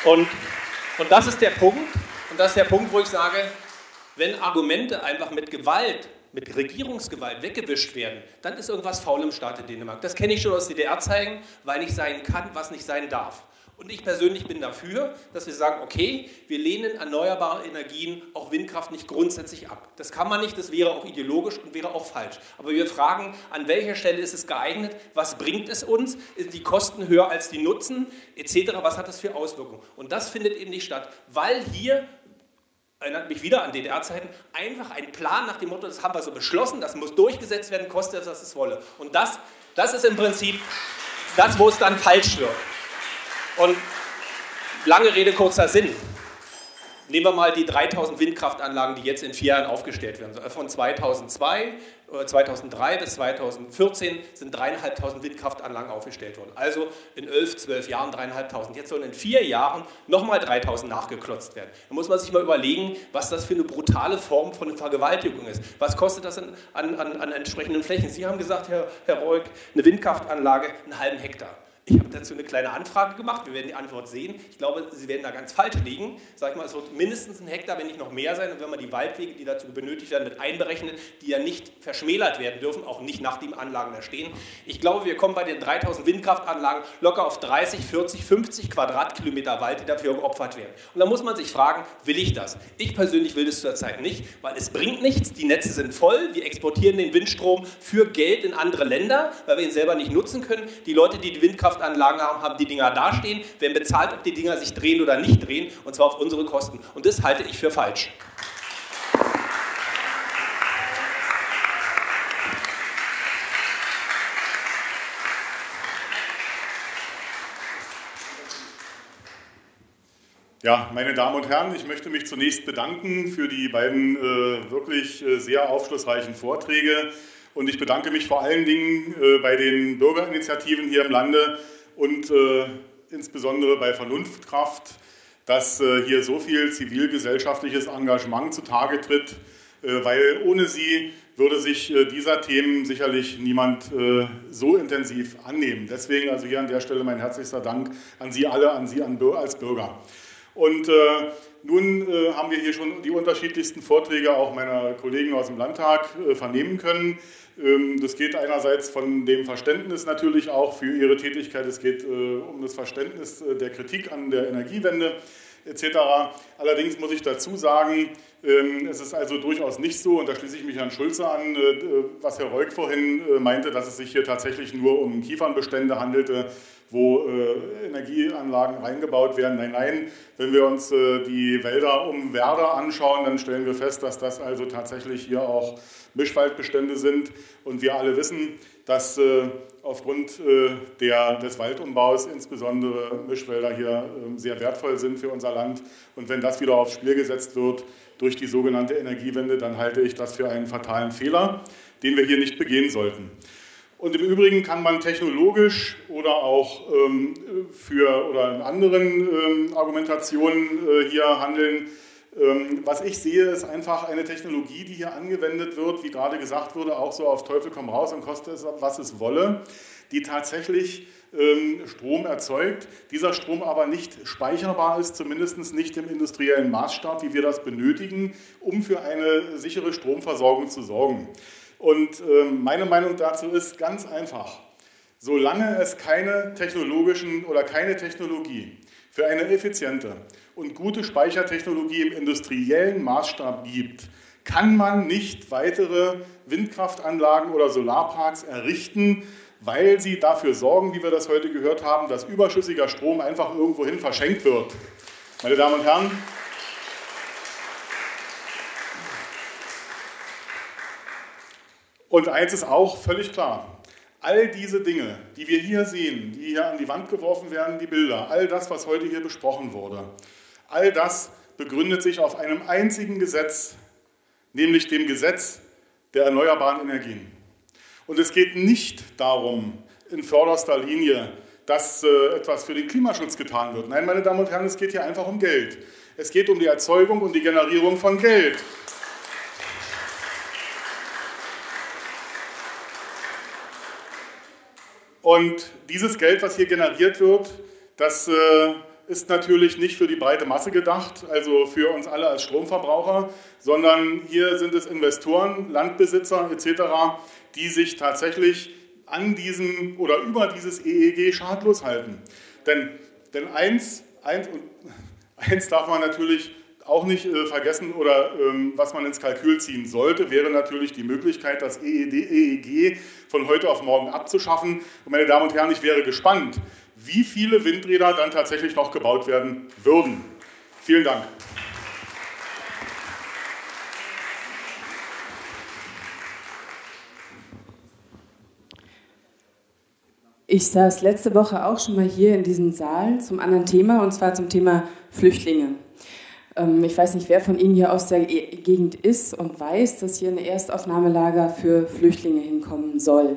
Und das ist der Punkt, wo ich sage, wenn Argumente einfach mit Gewalt, mit Regierungsgewalt weggewischt werden, dann ist irgendwas faul im Staat in Dänemark. Das kenne ich schon aus DDR-Zeigen, weil nicht sein kann, was nicht sein darf. Und ich persönlich bin dafür, dass wir sagen, okay, wir lehnen erneuerbare Energien, auch Windkraft, nicht grundsätzlich ab. Das kann man nicht, das wäre auch ideologisch und wäre auch falsch. Aber wir fragen, an welcher Stelle ist es geeignet, was bringt es uns, sind die Kosten höher als die Nutzen, etc., was hat das für Auswirkungen? Und das findet eben nicht statt, weil hier, erinnert mich wieder an DDR-Zeiten, einfach ein Plan nach dem Motto, das haben wir so beschlossen, das muss durchgesetzt werden, kostet es, was es wolle. Und das ist im Prinzip das, wo es dann falsch wird. Und lange Rede, kurzer Sinn. Nehmen wir mal die 3000 Windkraftanlagen, die jetzt in 4 Jahren aufgestellt werden. Von 2003 bis 2014 sind 3.500 Windkraftanlagen aufgestellt worden. Also in 11, 12 Jahren 3.500. Jetzt sollen in 4 Jahren nochmal 3.000 nachgeklotzt werden. Da muss man sich mal überlegen, was das für eine brutale Form von Vergewaltigung ist. Was kostet das an entsprechenden Flächen? Sie haben gesagt, Herr Reuk, eine Windkraftanlage, einen halben Hektar. Ich habe dazu eine kleine Anfrage gemacht, wir werden die Antwort sehen. Ich glaube, Sie werden da ganz falsch liegen. Sag ich mal, es wird mindestens ein Hektar, wenn nicht noch mehr sein. Und wenn man die Waldwege, die dazu benötigt werden, mit einberechnet, die ja nicht verschmälert werden dürfen, auch nicht nach den Anlagen da stehen. Ich glaube, wir kommen bei den 3000 Windkraftanlagen locker auf 30, 40, 50 Quadratkilometer Wald, die dafür geopfert werden. Und da muss man sich fragen, will ich das? Ich persönlich will das zurzeit nicht, weil es bringt nichts. Die Netze sind voll, wir exportieren den Windstrom für Geld in andere Länder, weil wir ihn selber nicht nutzen können. Die Leute, die Windkraftanlagen haben die Dinger dastehen, werden bezahlt, ob die Dinger sich drehen oder nicht drehen, und zwar auf unsere Kosten. Und das halte ich für falsch. Ja, meine Damen und Herren, ich möchte mich zunächst bedanken für die beiden wirklich sehr aufschlussreichen Vorträge. Und ich bedanke mich vor allen Dingen bei den Bürgerinitiativen hier im Lande und insbesondere bei Vernunftkraft, dass hier so viel zivilgesellschaftliches Engagement zutage tritt, weil ohne sie würde sich dieser Themen sicherlich niemand so intensiv annehmen. Deswegen also hier an der Stelle mein herzlichster Dank an Sie alle, an Sie als Bürger. Und nun haben wir hier schon die unterschiedlichsten Vorträge auch meiner Kollegen aus dem Landtag vernehmen können. Das geht einerseits von dem Verständnis natürlich auch für ihre Tätigkeit, es geht um das Verständnis der Kritik an der Energiewende etc. Allerdings muss ich dazu sagen, es ist also durchaus nicht so, und da schließe ich mich Herrn Schulze an, was Herr Reuk vorhin meinte, dass es sich hier tatsächlich nur um Kiefernbestände handelte, wo Energieanlagen reingebaut werden. Nein, nein, wenn wir uns die Wälder um Werder anschauen, dann stellen wir fest, dass das also tatsächlich hier auch Mischwaldbestände sind. Und wir alle wissen, dass aufgrund des Waldumbaus insbesondere Mischwälder hier sehr wertvoll sind für unser Land. Und wenn das wieder aufs Spiel gesetzt wird durch die sogenannte Energiewende, dann halte ich das für einen fatalen Fehler, den wir hier nicht begehen sollten. Und im Übrigen kann man technologisch oder auch in anderen Argumentationen hier handeln. Was ich sehe, ist einfach eine Technologie, die hier angewendet wird, wie gerade gesagt wurde, auch so auf Teufel komm raus und koste es, was es wolle, die tatsächlich Strom erzeugt, dieser Strom aber nicht speicherbar ist, zumindest nicht im industriellen Maßstab, wie wir das benötigen, um für eine sichere Stromversorgung zu sorgen. Und meine Meinung dazu ist ganz einfach, solange es keine technologischen oder keine Technologie für eine effiziente und gute Speichertechnologie im industriellen Maßstab gibt, kann man nicht weitere Windkraftanlagen oder Solarparks errichten, weil sie dafür sorgen, wie wir das heute gehört haben, dass überschüssiger Strom einfach irgendwohin verschenkt wird. Meine Damen und Herren, und eins ist auch völlig klar, all diese Dinge, die wir hier sehen, die hier an die Wand geworfen werden, die Bilder, all das, was heute hier besprochen wurde, all das begründet sich auf einem einzigen Gesetz, nämlich dem Gesetz der erneuerbaren Energien. Und es geht nicht darum, in vorderster Linie, dass etwas für den Klimaschutz getan wird. Nein, meine Damen und Herren, es geht hier einfach um Geld. Es geht um die Erzeugung und die Generierung von Geld. Und dieses Geld, was hier generiert wird, das ist natürlich nicht für die breite Masse gedacht, also für uns alle als Stromverbraucher, sondern hier sind es Investoren, Landbesitzer etc., die sich tatsächlich an diesem oder über dieses EEG schadlos halten. Denn eins darf man natürlich auch nicht vergessen oder was man ins Kalkül ziehen sollte, wäre natürlich die Möglichkeit, das EEG von heute auf morgen abzuschaffen. Und meine Damen und Herren, ich wäre gespannt, wie viele Windräder dann tatsächlich noch gebaut werden würden. Vielen Dank. Ich saß letzte Woche auch schon mal hier in diesem Saal zum anderen Thema, und zwar zum Thema Flüchtlinge. Ich weiß nicht, wer von Ihnen hier aus der Gegend ist und weiß, dass hier ein Erstaufnahmelager für Flüchtlinge hinkommen soll.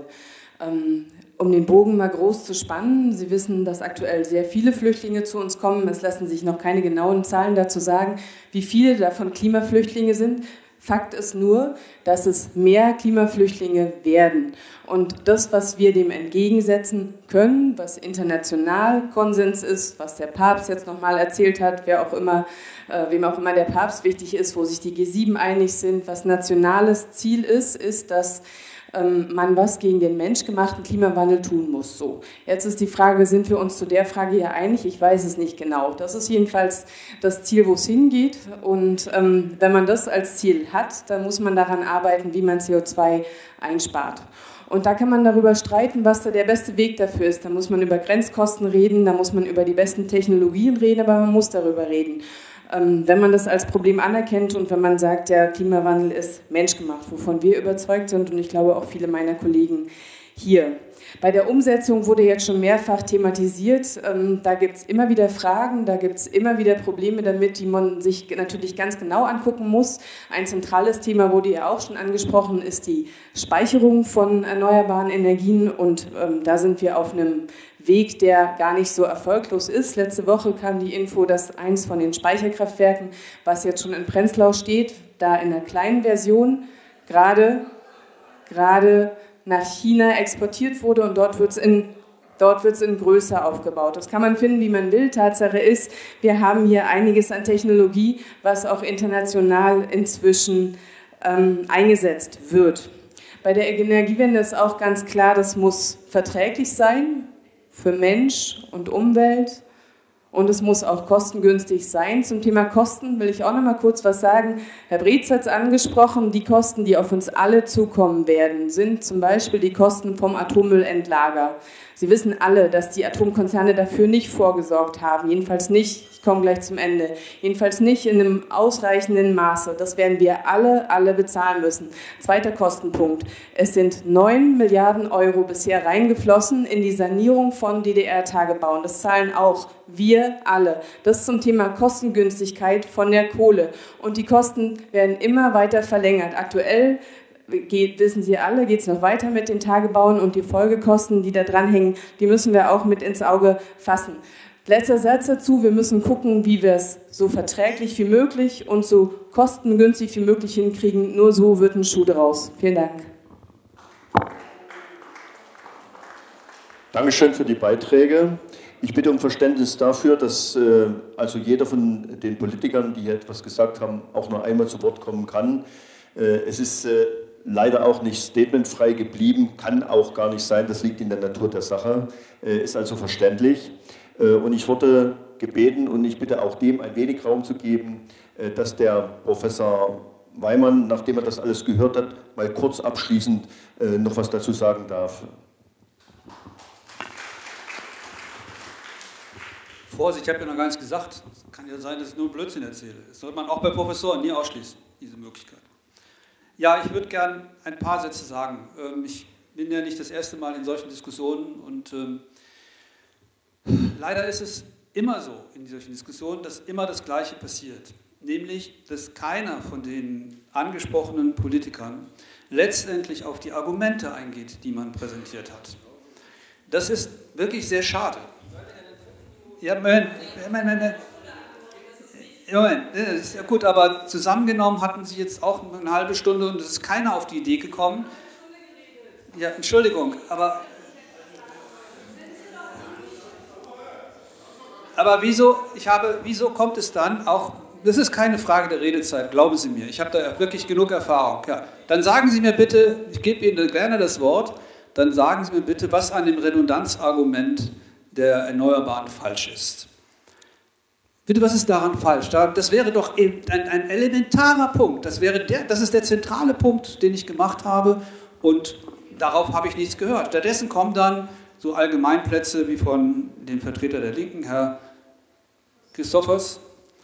Um den Bogen mal groß zu spannen, Sie wissen, dass aktuell sehr viele Flüchtlinge zu uns kommen. Es lassen sich noch keine genauen Zahlen dazu sagen, wie viele davon Klimaflüchtlinge sind. Fakt ist nur, dass es mehr Klimaflüchtlinge werden. Und das, was wir dem entgegensetzen können, was international Konsens ist, was der Papst jetzt nochmal erzählt hat, wem auch immer der Papst wichtig ist, wo sich die G7 einig sind, was nationales Ziel ist, dass man was gegen den menschgemachten Klimawandel tun muss. So, jetzt ist die Frage, sind wir uns zu der Frage hier einig? Ich weiß es nicht genau. Das ist jedenfalls das Ziel, wo es hingeht. Und wenn man das als Ziel hat, dann muss man daran arbeiten, wie man CO2 einspart. Und da kann man darüber streiten, was da der beste Weg dafür ist. Da muss man über Grenzkosten reden, da muss man über die besten Technologien reden, aber man muss darüber reden. Wenn man das als Problem anerkennt und wenn man sagt, der Klimawandel ist menschgemacht, wovon wir überzeugt sind und ich glaube auch viele meiner Kollegen hier. Bei der Umsetzung wurde jetzt schon mehrfach thematisiert, da gibt es immer wieder Fragen, da gibt es immer wieder Probleme damit, die man sich natürlich ganz genau angucken muss. Ein zentrales Thema wurde ja auch schon angesprochen, ist die Speicherung von erneuerbaren Energien und da sind wir auf einem Weg, der gar nicht so erfolglos ist. Letzte Woche kam die Info, dass eins von den Speicherkraftwerken, was jetzt schon in Prenzlau steht, da in einer kleinen Version gerade nach China exportiert wurde und dort wird es in größer aufgebaut. Das kann man finden, wie man will. Tatsache ist, wir haben hier einiges an Technologie, was auch international inzwischen eingesetzt wird. Bei der Energiewende ist auch ganz klar, das muss verträglich sein für Mensch und Umwelt und es muss auch kostengünstig sein. Zum Thema Kosten will ich auch noch mal kurz was sagen. Herr Breetz hat es angesprochen, die Kosten, die auf uns alle zukommen werden, sind zum Beispiel die Kosten vom Atommüllendlager. Sie wissen alle, dass die Atomkonzerne dafür nicht vorgesorgt haben, jedenfalls nicht, ich komme gleich zum Ende, jedenfalls nicht in einem ausreichenden Maße. Das werden wir alle bezahlen müssen. Zweiter Kostenpunkt, es sind 9 Milliarden Euro bisher reingeflossen in die Sanierung von DDR-Tagebauen. Das zahlen auch wir alle. Das zum Thema Kostengünstigkeit von der Kohle. Und die Kosten werden immer weiter verlängert. Aktuell wissen Sie alle, geht es noch weiter mit den Tagebauen und die Folgekosten, die da dranhängen, die müssen wir auch mit ins Auge fassen. Letzter Satz dazu, wir müssen gucken, wie wir es so verträglich wie möglich und so kostengünstig wie möglich hinkriegen. Nur so wird ein Schuh draus. Vielen Dank. Dankeschön für die Beiträge. Ich bitte um Verständnis dafür, dass also jeder von den Politikern, die hier etwas gesagt haben, auch nur einmal zu Wort kommen kann. Es ist leider auch nicht statementfrei geblieben, kann auch gar nicht sein, das liegt in der Natur der Sache, ist also verständlich. Und ich wurde gebeten, und ich bitte auch dem ein wenig Raum zu geben, dass der Professor Weimann, nachdem er das alles gehört hat, mal kurz abschließend noch was dazu sagen darf. Vorsicht, ich habe ja noch gar nichts gesagt. Es kann ja sein, dass ich nur Blödsinn erzähle. Das sollte man auch bei Professoren nie ausschließen, diese Möglichkeit. Ja, ich würde gern ein paar Sätze sagen. Ich bin ja nicht das erste Mal in solchen Diskussionen und leider ist es immer so in solchen Diskussionen, dass immer das Gleiche passiert. Nämlich, dass keiner von den angesprochenen Politikern letztendlich auf die Argumente eingeht, die man präsentiert hat. Das ist wirklich sehr schade. Ja, Moment, das ist ja gut, aber zusammengenommen hatten Sie jetzt auch eine halbe Stunde und es ist keiner auf die Idee gekommen. Ja, Entschuldigung, aber Aber wieso kommt es dann auch, das ist keine Frage der Redezeit, glauben Sie mir, ich habe da wirklich genug Erfahrung. Ja. Dann sagen Sie mir bitte, ich gebe Ihnen gerne das Wort, dann sagen Sie mir bitte, was an dem Redundanzargument der Erneuerbaren falsch ist. Bitte, was ist daran falsch? Das wäre doch ein elementarer Punkt. Das ist der zentrale Punkt, den ich gemacht habe, und darauf habe ich nichts gehört. Stattdessen kommen dann so Allgemeinplätze wie von dem Vertreter der Linken, Herr Christos,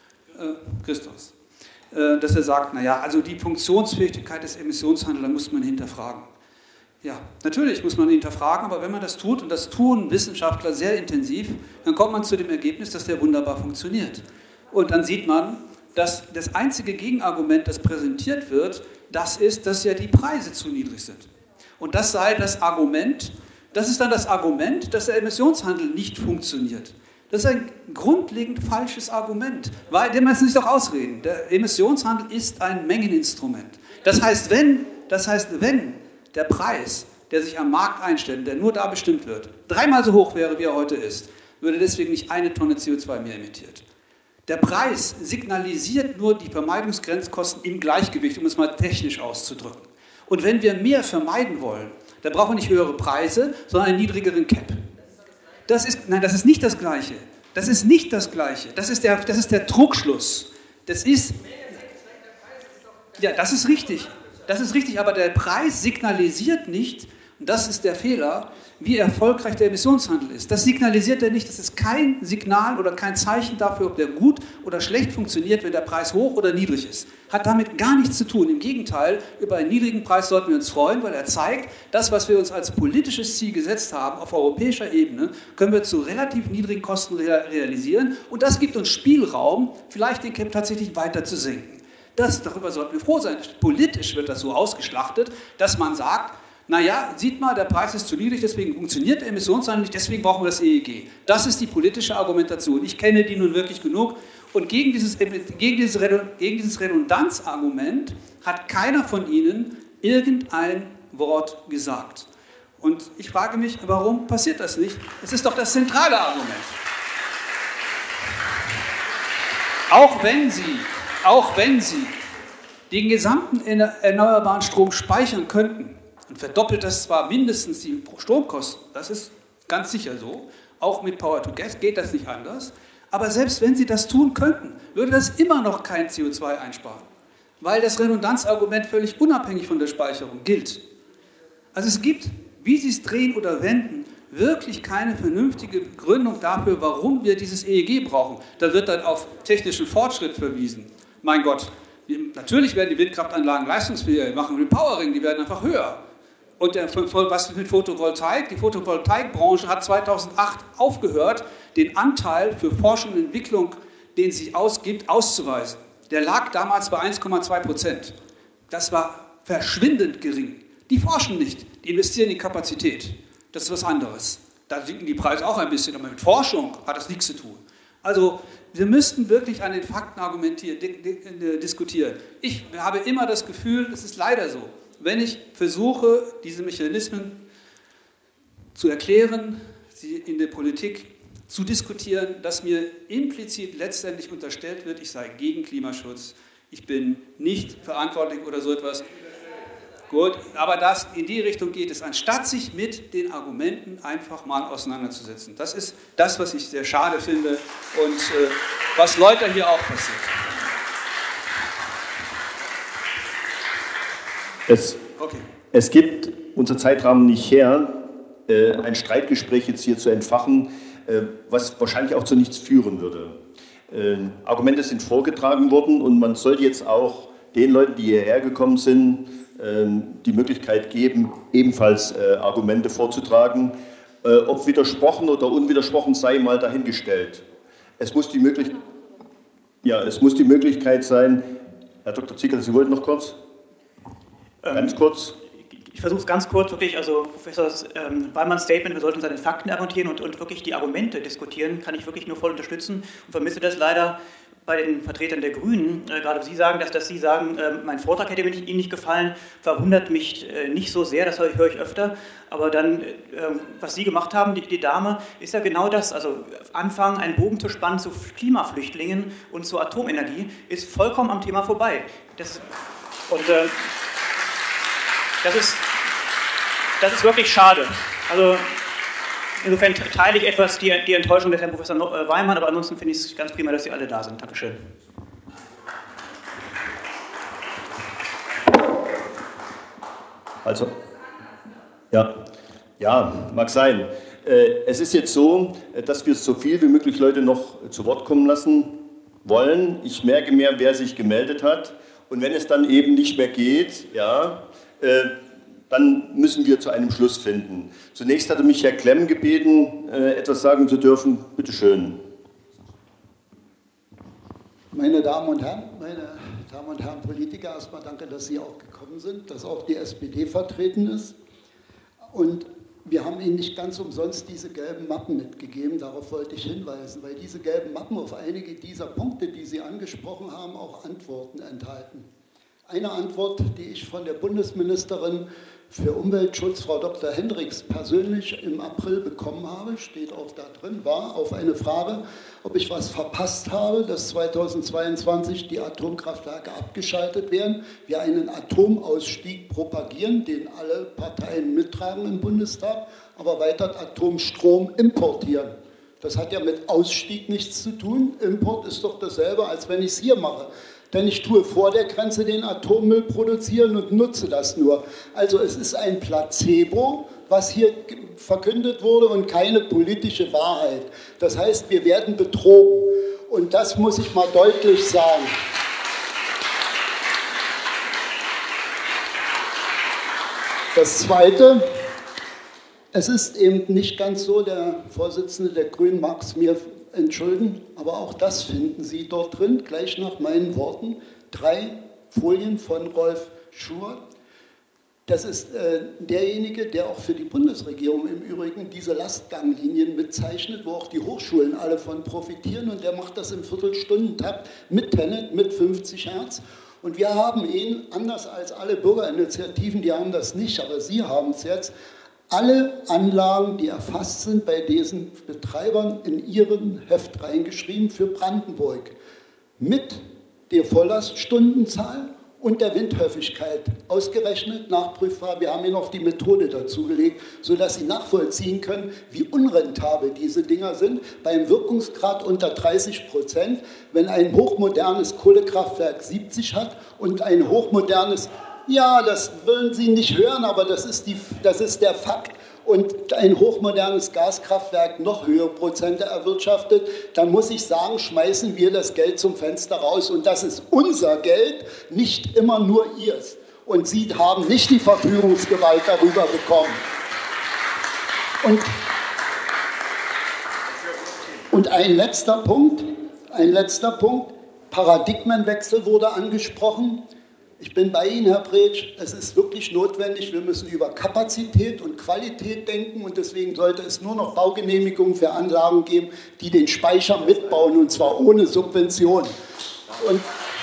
dass er sagt, naja, also die Funktionsfähigkeit des Emissionshandels, da muss man hinterfragen. Ja, natürlich muss man hinterfragen, aber wenn man das tut, und das tun Wissenschaftler sehr intensiv, dann kommt man zu dem Ergebnis, dass der wunderbar funktioniert. Und dann sieht man, dass das einzige Gegenargument, das präsentiert wird, das ist, dass ja die Preise zu niedrig sind. Und das sei das Argument, das ist dann das Argument, dass der Emissionshandel nicht funktioniert. Das ist ein grundlegend falsches Argument, weil dem müssen Sie sich doch ausreden. Der Emissionshandel ist ein Mengeninstrument. Das heißt, wenn der Preis, der sich am Markt einstellt, der nur da bestimmt wird, 3-mal so hoch wäre, wie er heute ist, würde deswegen nicht 1 Tonne CO2 mehr emittiert. Der Preis signalisiert nur die Vermeidungsgrenzkosten im Gleichgewicht, um es mal technisch auszudrücken. Und wenn wir mehr vermeiden wollen, dann brauchen wir nicht höhere Preise, sondern einen niedrigeren Cap. Das ist nicht das Gleiche. Das ist nicht das Gleiche. Das ist der Trugschluss. Das ist richtig. Das ist richtig, aber der Preis signalisiert nicht, und das ist der Fehler, wie erfolgreich der Emissionshandel ist. Das signalisiert er nicht, das ist kein Signal oder kein Zeichen dafür, ob der gut oder schlecht funktioniert, wenn der Preis hoch oder niedrig ist. Hat damit gar nichts zu tun. Im Gegenteil, über einen niedrigen Preis sollten wir uns freuen, weil er zeigt, das, was wir uns als politisches Ziel gesetzt haben, auf europäischer Ebene, können wir zu relativ niedrigen Kosten realisieren, und das gibt uns Spielraum, vielleicht den Cap tatsächlich weiter zu senken. Darüber sollten wir froh sein. Politisch wird das so ausgeschlachtet, dass man sagt, naja, sieht mal, der Preis ist zu niedrig, deswegen funktioniert der Emissionshandel nicht, deswegen brauchen wir das EEG. Das ist die politische Argumentation. Ich kenne die nun wirklich genug. Und gegen dieses Redundanzargument hat keiner von Ihnen irgendein Wort gesagt. Und ich frage mich, warum passiert das nicht? Es ist doch das zentrale Argument. Auch wenn Sie den gesamten erneuerbaren Strom speichern könnten, und verdoppelt das zwar mindestens die Stromkosten, das ist ganz sicher so, auch mit Power to Gas geht das nicht anders, aber selbst wenn Sie das tun könnten, würde das immer noch kein CO2 einsparen, weil das Redundanzargument völlig unabhängig von der Speicherung gilt. Also es gibt, wie Sie es drehen oder wenden, wirklich keine vernünftige Begründung dafür, warum wir dieses EEG brauchen. Da wird dann auf technischen Fortschritt verwiesen. Mein Gott, natürlich werden die Windkraftanlagen leistungsfähiger, wir machen Repowering, die werden einfach höher. Und was mit Photovoltaik? Die Photovoltaikbranche hat 2008 aufgehört, den Anteil für Forschung und Entwicklung, den sie ausgibt, auszuweisen. Der lag damals bei 1,2%. Das war verschwindend gering. Die forschen nicht, die investieren in die Kapazität. Das ist was anderes. Da sinken die Preise auch ein bisschen, aber mit Forschung hat das nichts zu tun. Also wir müssten wirklich an den Fakten diskutieren. Ich habe immer das Gefühl, es ist leider so, wenn ich versuche, diese Mechanismen zu erklären, sie in der Politik zu diskutieren, dass mir implizit letztendlich unterstellt wird, ich sei gegen Klimaschutz, ich bin nicht verantwortlich oder so etwas. Gut, aber in die Richtung geht es, anstatt sich mit den Argumenten einfach mal auseinanderzusetzen. Das ist das, was ich sehr schade finde und was Leute hier auch passiert. Es gibt unser Zeitrahmen nicht her, ein Streitgespräch jetzt hier zu entfachen, was wahrscheinlich auch zu nichts führen würde. Argumente sind vorgetragen worden und man sollte jetzt auch den Leuten, die hierher gekommen sind, die Möglichkeit geben, ebenfalls Argumente vorzutragen. Ob widersprochen oder unwidersprochen sei, mal dahingestellt. Es muss die Möglichkeit sein, Herr Dr. Ziegler, Sie wollten noch kurz? Ganz kurz. Ich versuche es ganz kurz, wirklich, also Professor Wallmanns Statement, wir sollten uns an den Fakten orientieren und wirklich die Argumente diskutieren, kann ich wirklich nur voll unterstützen und vermisse das leider bei den Vertretern der Grünen, gerade Sie sagen, dass Sie sagen, mein Vortrag hätte Ihnen nicht gefallen, verwundert mich nicht so sehr, das höre ich öfter, aber dann, was Sie gemacht haben, die Dame, ist ja genau das, also anfangen, einen Bogen zu spannen zu Klimaflüchtlingen und zur Atomenergie, ist vollkommen am Thema vorbei. Das ist wirklich schade. Also, insofern teile ich etwas die Enttäuschung des Herrn Professor Weimann, aber ansonsten finde ich es ganz prima, dass Sie alle da sind. Dankeschön. Also, ja, mag sein. Es ist jetzt so, dass wir so viel wie möglich Leute noch zu Wort kommen lassen wollen. Ich merke mehr, wer sich gemeldet hat. Und wenn es dann eben nicht mehr geht, ja, dann müssen wir zu einem Schluss finden. Zunächst hatte mich Herr Klemm gebeten, etwas sagen zu dürfen. Bitte schön. Meine Damen und Herren Politiker, erstmal danke, dass Sie auch gekommen sind, dass auch die SPD vertreten ist. Und wir haben Ihnen nicht ganz umsonst diese gelben Mappen mitgegeben, darauf wollte ich hinweisen, weil diese gelben Mappen auf einige dieser Punkte, die Sie angesprochen haben, auch Antworten enthalten. Eine Antwort, die ich von der Bundesministerin für Umweltschutz, Frau Dr. Hendricks, persönlich im April bekommen habe, steht auch da drin, war auf eine Frage, ob ich was verpasst habe, dass 2022 die Atomkraftwerke abgeschaltet werden, wir einen Atomausstieg propagieren, den alle Parteien mittragen im Bundestag, aber weiter Atomstrom importieren. Das hat ja mit Ausstieg nichts zu tun. Import ist doch dasselbe, als wenn ich es hier mache. Denn ich tue vor der Grenze den Atommüll produzieren und nutze das nur. Also es ist ein Placebo, was hier verkündet wurde und keine politische Wahrheit. Das heißt, wir werden betrogen. Und das muss ich mal deutlich sagen. Das Zweite, es ist eben nicht ganz so, der Vorsitzende der Grünen mag es mir entschuldigen, aber auch das finden Sie dort drin, gleich nach meinen Worten, 3 Folien von Rolf Schur. Das ist derjenige, der auch für die Bundesregierung im Übrigen diese Lastganglinien mitzeichnet, wo auch die Hochschulen alle von profitieren, und der macht das im Viertelstundentakt mit Tenet, mit 50 Hertz. Und wir haben ihn, anders als alle Bürgerinitiativen, die haben das nicht, aber Sie haben es jetzt, alle Anlagen, die erfasst sind, bei diesen Betreibern in ihrem Heft reingeschrieben für Brandenburg. Mit der Volllaststundenzahl und der Windhöfigkeit ausgerechnet, nachprüfbar. Wir haben hier noch die Methode dazugelegt, sodass Sie nachvollziehen können, wie unrentabel diese Dinger sind. Beim Wirkungsgrad unter 30%, wenn ein hochmodernes Kohlekraftwerk 70 hat und ein hochmodernes, ja, das wollen Sie nicht hören, aber das ist der Fakt. Und ein hochmodernes Gaskraftwerk noch höhere Prozente erwirtschaftet, dann muss ich sagen, schmeißen wir das Geld zum Fenster raus. Und das ist unser Geld, nicht immer nur Ihres. Und Sie haben nicht die Verfügungsgewalt darüber bekommen. Und ein letzter Punkt, Paradigmenwechsel wurde angesprochen. Ich bin bei Ihnen, Herr Bretsch, es ist wirklich notwendig, wir müssen über Kapazität und Qualität denken, und deswegen sollte es nur noch Baugenehmigungen für Anlagen geben, die den Speicher mitbauen, und zwar ohne Subvention. Und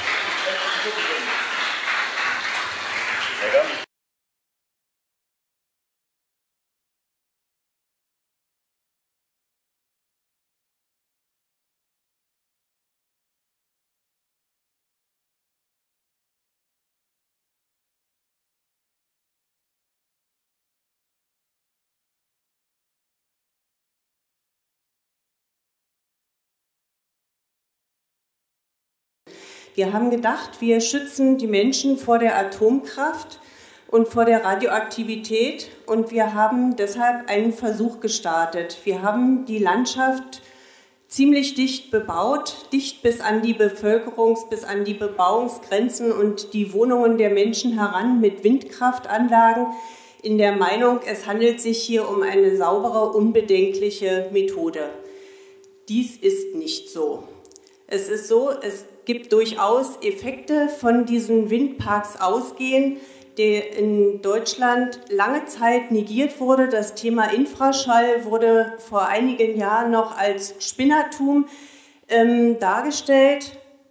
wir haben gedacht, wir schützen die Menschen vor der Atomkraft und vor der Radioaktivität, und wir haben deshalb einen Versuch gestartet. Wir haben die Landschaft ziemlich dicht bebaut, dicht bis an die bis an die Bebauungsgrenzen und die Wohnungen der Menschen heran mit Windkraftanlagen, in der Meinung, es handelt sich hier um eine saubere, unbedenkliche Methode. Dies ist nicht so. Es ist so, es gibt durchaus Effekte von diesen Windparks ausgehen, der in Deutschland lange Zeit negiert wurde. Das Thema Infraschall wurde vor einigen Jahren noch als Spinnertum dargestellt.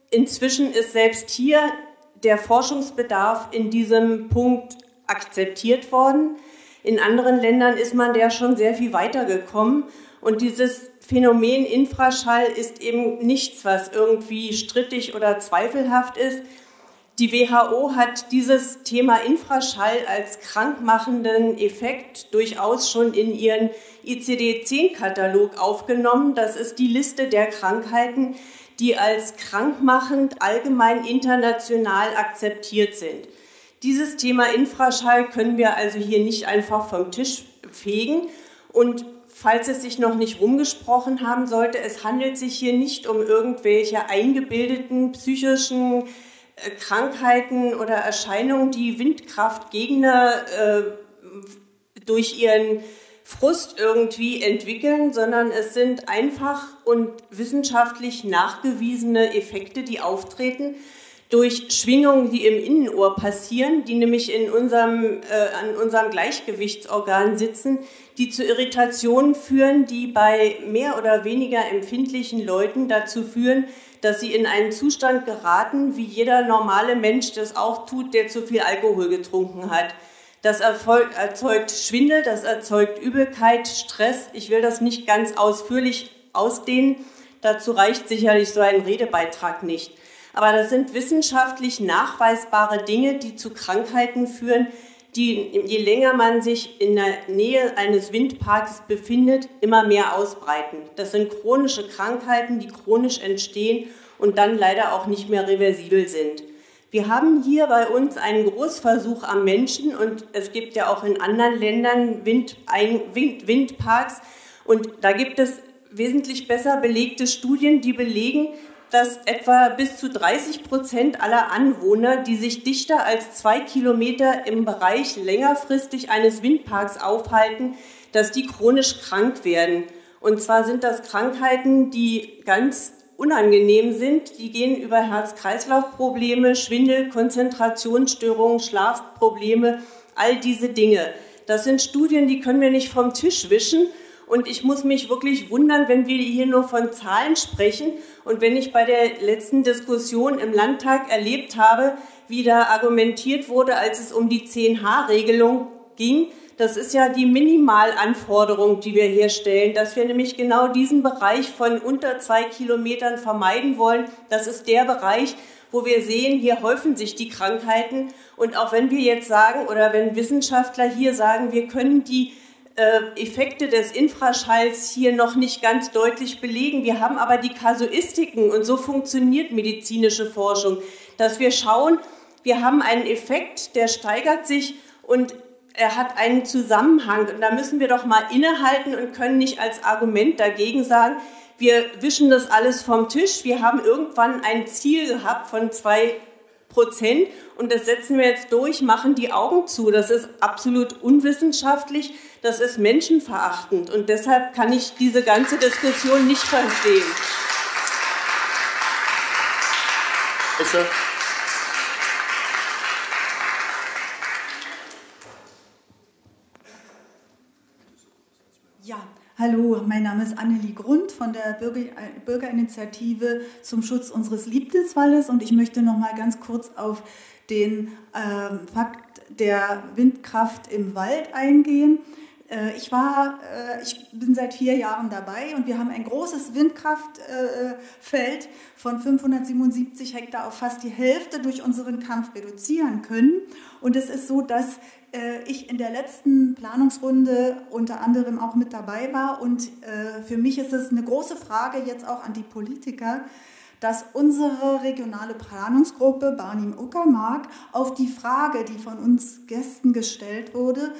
inzwischen ist selbst hier der Forschungsbedarf in diesem Punkt akzeptiert worden. In anderen Ländern ist man da schon sehr viel weiter gekommen. Und dieses Phänomen Infraschall ist eben nichts, was irgendwie strittig oder zweifelhaft ist. Die WHO hat dieses Thema Infraschall als krankmachenden Effekt durchaus schon in ihren ICD-10-Katalog aufgenommen. Das ist die Liste der Krankheiten, die als krankmachend allgemein international akzeptiert sind. Dieses Thema Infraschall können wir also hier nicht einfach vom Tisch fegen. Und falls es sich noch nicht rumgesprochen haben sollte, es handelt sich hier nicht um irgendwelche eingebildeten psychischen Krankheiten oder Erscheinungen, die Windkraftgegner durch ihren Frust irgendwie entwickeln, sondern es sind einfach und wissenschaftlich nachgewiesene Effekte, die auftreten durch Schwingungen, die im Innenohr passieren, die nämlich an unserem Gleichgewichtsorgan sitzen, die zu Irritationen führen, die bei mehr oder weniger empfindlichen Leuten dazu führen, dass sie in einen Zustand geraten, wie jeder normale Mensch das auch tut, der zu viel Alkohol getrunken hat. Das erzeugt Schwindel, das erzeugt Übelkeit, Stress. Ich will das nicht ganz ausführlich ausdehnen, dazu reicht sicherlich so ein Redebeitrag nicht. Aber das sind wissenschaftlich nachweisbare Dinge, die zu Krankheiten führen, die, je länger man sich in der Nähe eines Windparks befindet, immer mehr ausbreiten. Das sind chronische Krankheiten, die chronisch entstehen und dann leider auch nicht mehr reversibel sind. Wir haben hier bei uns einen Großversuch am Menschen und es gibt ja auch in anderen Ländern Windparks und da gibt es wesentlich besser belegte Studien, die belegen, dass etwa bis zu 30% aller Anwohner, die sich dichter als 2 Kilometer im Bereich längerfristig eines Windparks aufhalten, dass die chronisch krank werden. Und zwar sind das Krankheiten, die ganz unangenehm sind. Die gehen über Herz-Kreislauf-Probleme, Schwindel, Konzentrationsstörungen, Schlafprobleme, all diese Dinge. Das sind Studien, die können wir nicht vom Tisch wischen. Und ich muss mich wirklich wundern, wenn wir hier nur von Zahlen sprechen und wenn ich bei der letzten Diskussion im Landtag erlebt habe, wie da argumentiert wurde, als es um die 10H-Regelung ging. Das ist ja die Minimalanforderung, die wir hier stellen, dass wir nämlich genau diesen Bereich von unter 2 Kilometern vermeiden wollen. Das ist der Bereich, wo wir sehen, hier häufen sich die Krankheiten. Und auch wenn wir jetzt sagen oder wenn Wissenschaftler hier sagen, wir können die Effekte des Infraschalls hier noch nicht ganz deutlich belegen. Wir haben aber die Kasuistiken und so funktioniert medizinische Forschung, dass wir schauen, wir haben einen Effekt, der steigert sich und er hat einen Zusammenhang. Und da müssen wir doch mal innehalten und können nicht als Argument dagegen sagen, wir wischen das alles vom Tisch. Wir haben irgendwann ein Ziel gehabt von 2% und das setzen wir jetzt durch, machen die Augen zu. Das ist absolut unwissenschaftlich, das ist menschenverachtend und deshalb kann ich diese ganze Diskussion nicht verstehen. Bitte. Ja, hallo, mein Name ist Annelie Grund von der Bürgerinitiative zum Schutz unseres Lieblingswaldes und ich möchte noch mal ganz kurz auf den Fakt der Windkraft im Wald eingehen. Ich bin seit 4 Jahren dabei und wir haben ein großes Windkraftfeld von 577 Hektar auf fast die Hälfte durch unseren Kampf reduzieren können. Und es ist so, dass ich in der letzten Planungsrunde unter anderem auch mit dabei war. Und für mich ist es eine große Frage jetzt auch an die Politiker, dass unsere regionale Planungsgruppe Barnim-Uckermark auf die Frage, die von uns Gästen gestellt wurde,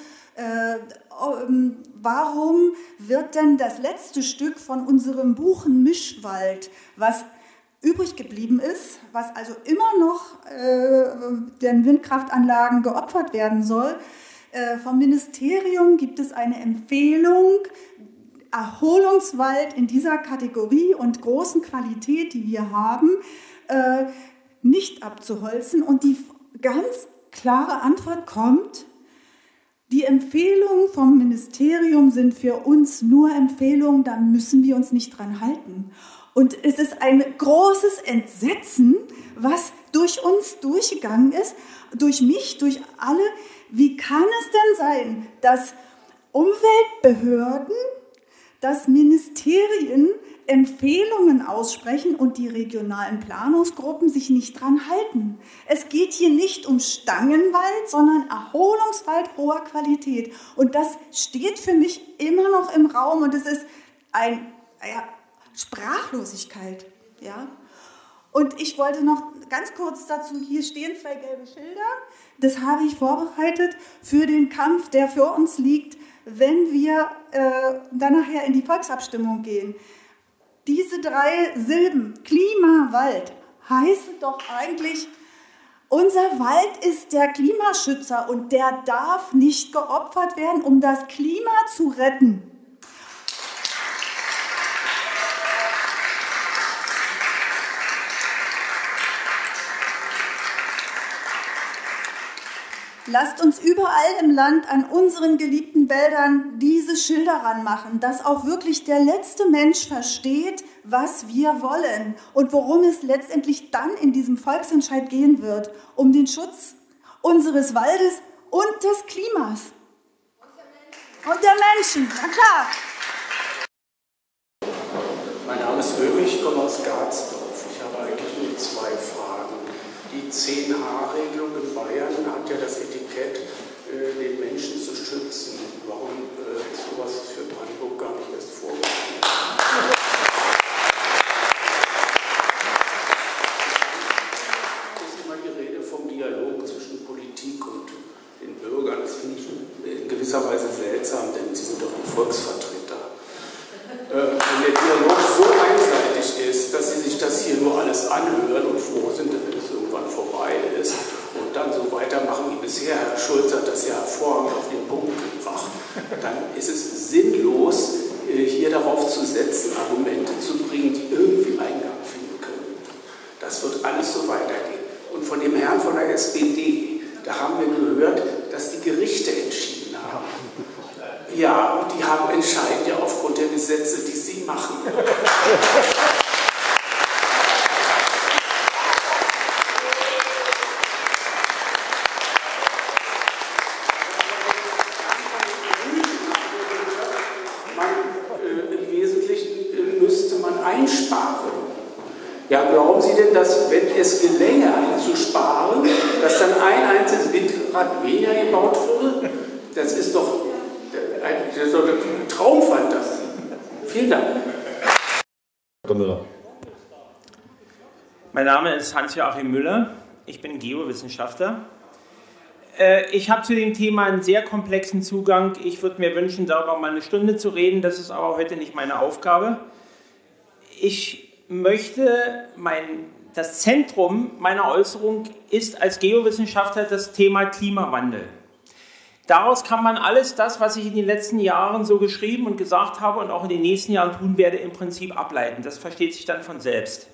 warum wird denn das letzte Stück von unserem Buchen-Mischwald, was übrig geblieben ist, was also immer noch den Windkraftanlagen geopfert werden soll, vom Ministerium gibt es eine Empfehlung, Erholungswald in dieser Kategorie und großen Qualität, die wir haben, nicht abzuholzen. Und die ganz klare Antwort kommt, die Empfehlungen vom Ministerium sind für uns nur Empfehlungen, da müssen wir uns nicht dran halten. Und es ist ein großes Entsetzen, was durch uns durchgegangen ist, durch mich, durch alle. Wie kann es denn sein, dass Umweltbehörden, dass Ministerien Empfehlungen aussprechen und die regionalen Planungsgruppen sich nicht dran halten? Es geht hier nicht um Stangenwald, sondern Erholungswald hoher Qualität. Und das steht für mich immer noch im Raum und es ist eine Sprachlosigkeit. Ja? Und ich wollte noch ganz kurz dazu, hier stehen 2 gelbe Schilder, das habe ich vorbereitet für den Kampf, der für uns liegt, wenn wir dann nachher in die Volksabstimmung gehen. Diese 3 Silben, Klima, Wald, heißen doch eigentlich, unser Wald ist der Klimaschützer und der darf nicht geopfert werden, um das Klima zu retten. Lasst uns überall im Land an unseren geliebten Wäldern diese Schilder ranmachen, dass auch wirklich der letzte Mensch versteht, was wir wollen und worum es letztendlich dann in diesem Volksentscheid gehen wird, um den Schutz unseres Waldes und des Klimas. Und der Menschen, na klar. Mein Name ist Röhrig, ich komme aus Garsdorf. Ich habe eigentlich nur 2 Fragen. Die 10H-Regelung in Bayern hat ja das Etikett, den Menschen zu schützen. Warum ist sowas für Brandenburg gar nicht erst vorgesehen? Es ist immer die Rede vom Dialog zwischen Politik und den Bürgern. Das finde ich in gewisser Weise seltsam, denn sie sind doch die Volksvertreter. Wenn der Dialog so einseitig ist, dass sie sich das hier nur alles anhören und froh sind, wenn es irgendwann vorbei ist und dann so weitermachen wie bisher, Herr Schulz hat das ja hervorragend auf den Punkt gebracht, dann ist es sinnlos, hier darauf zu setzen, Argumente zu bringen, die irgendwie Eingang finden können. Das wird alles so weitergehen. Und von dem Herrn von der SPD, da haben wir gehört, dass die Gerichte entschieden haben. Ja, und die haben entscheidend ja aufgrund der Gesetze, die sie machen. Im Wesentlichen müsste man einsparen. Ja, glauben Sie denn, dass, wenn es gelänge, einzusparen, dass dann ein einziges Windrad weniger gebaut würde? Das ist doch eine Traumfantasie. Vielen Dank. Mein Name ist Hans-Joachim Müller. Ich bin Geowissenschaftler. Ich habe zu dem Thema einen sehr komplexen Zugang. Ich würde mir wünschen, darüber mal eine Stunde zu reden. Das ist aber heute nicht meine Aufgabe. Ich möchte, das Zentrum meiner Äußerung ist als Geowissenschaftler das Thema Klimawandel. Daraus kann man alles das, was ich in den letzten Jahren so geschrieben und gesagt habe und auch in den nächsten Jahren tun werde, im Prinzip ableiten. Das versteht sich dann von selbst.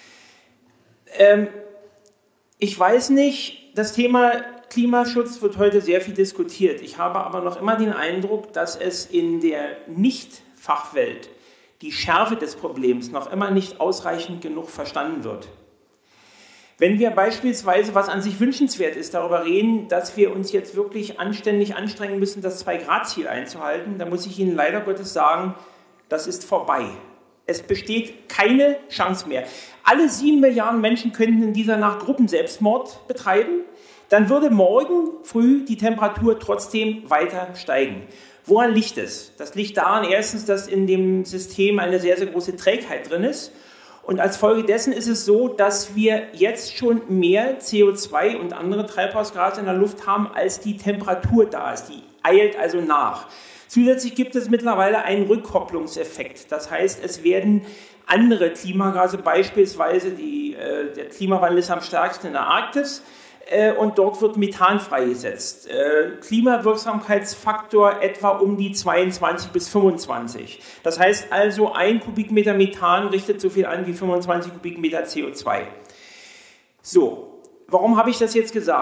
Ich weiß nicht, das Thema Klimaschutz wird heute sehr viel diskutiert. Ich habe aber noch immer den Eindruck, dass es in der Nicht-Fachwelt die Schärfe des Problems noch immer nicht ausreichend genug verstanden wird. Wenn wir beispielsweise, was an sich wünschenswert ist, darüber reden, dass wir uns jetzt wirklich anständig anstrengen müssen, das 2-Grad-Ziel einzuhalten, dann muss ich Ihnen leider Gottes sagen, das ist vorbei. Es besteht keine Chance mehr. Alle 7 Milliarden Menschen könnten in dieser Nacht Gruppenselbstmord betreiben, dann würde morgen früh die Temperatur trotzdem weiter steigen. Woran liegt es? Das liegt daran, erstens, dass in dem System eine sehr, sehr große Trägheit drin ist. Und als Folge dessen ist es so, dass wir jetzt schon mehr CO2 und andere Treibhausgase in der Luft haben, als die Temperatur da ist. Die eilt also nach. Zusätzlich gibt es mittlerweile einen Rückkopplungseffekt. Das heißt, es werden andere Klimagase, beispielsweise der Klimawandel ist am stärksten in der Arktis, und dort wird Methan freigesetzt. Klimawirksamkeitsfaktor etwa um die 22 bis 25. Das heißt also, 1 Kubikmeter Methan richtet so viel an wie 25 Kubikmeter CO2. So, warum habe ich das jetzt gesagt?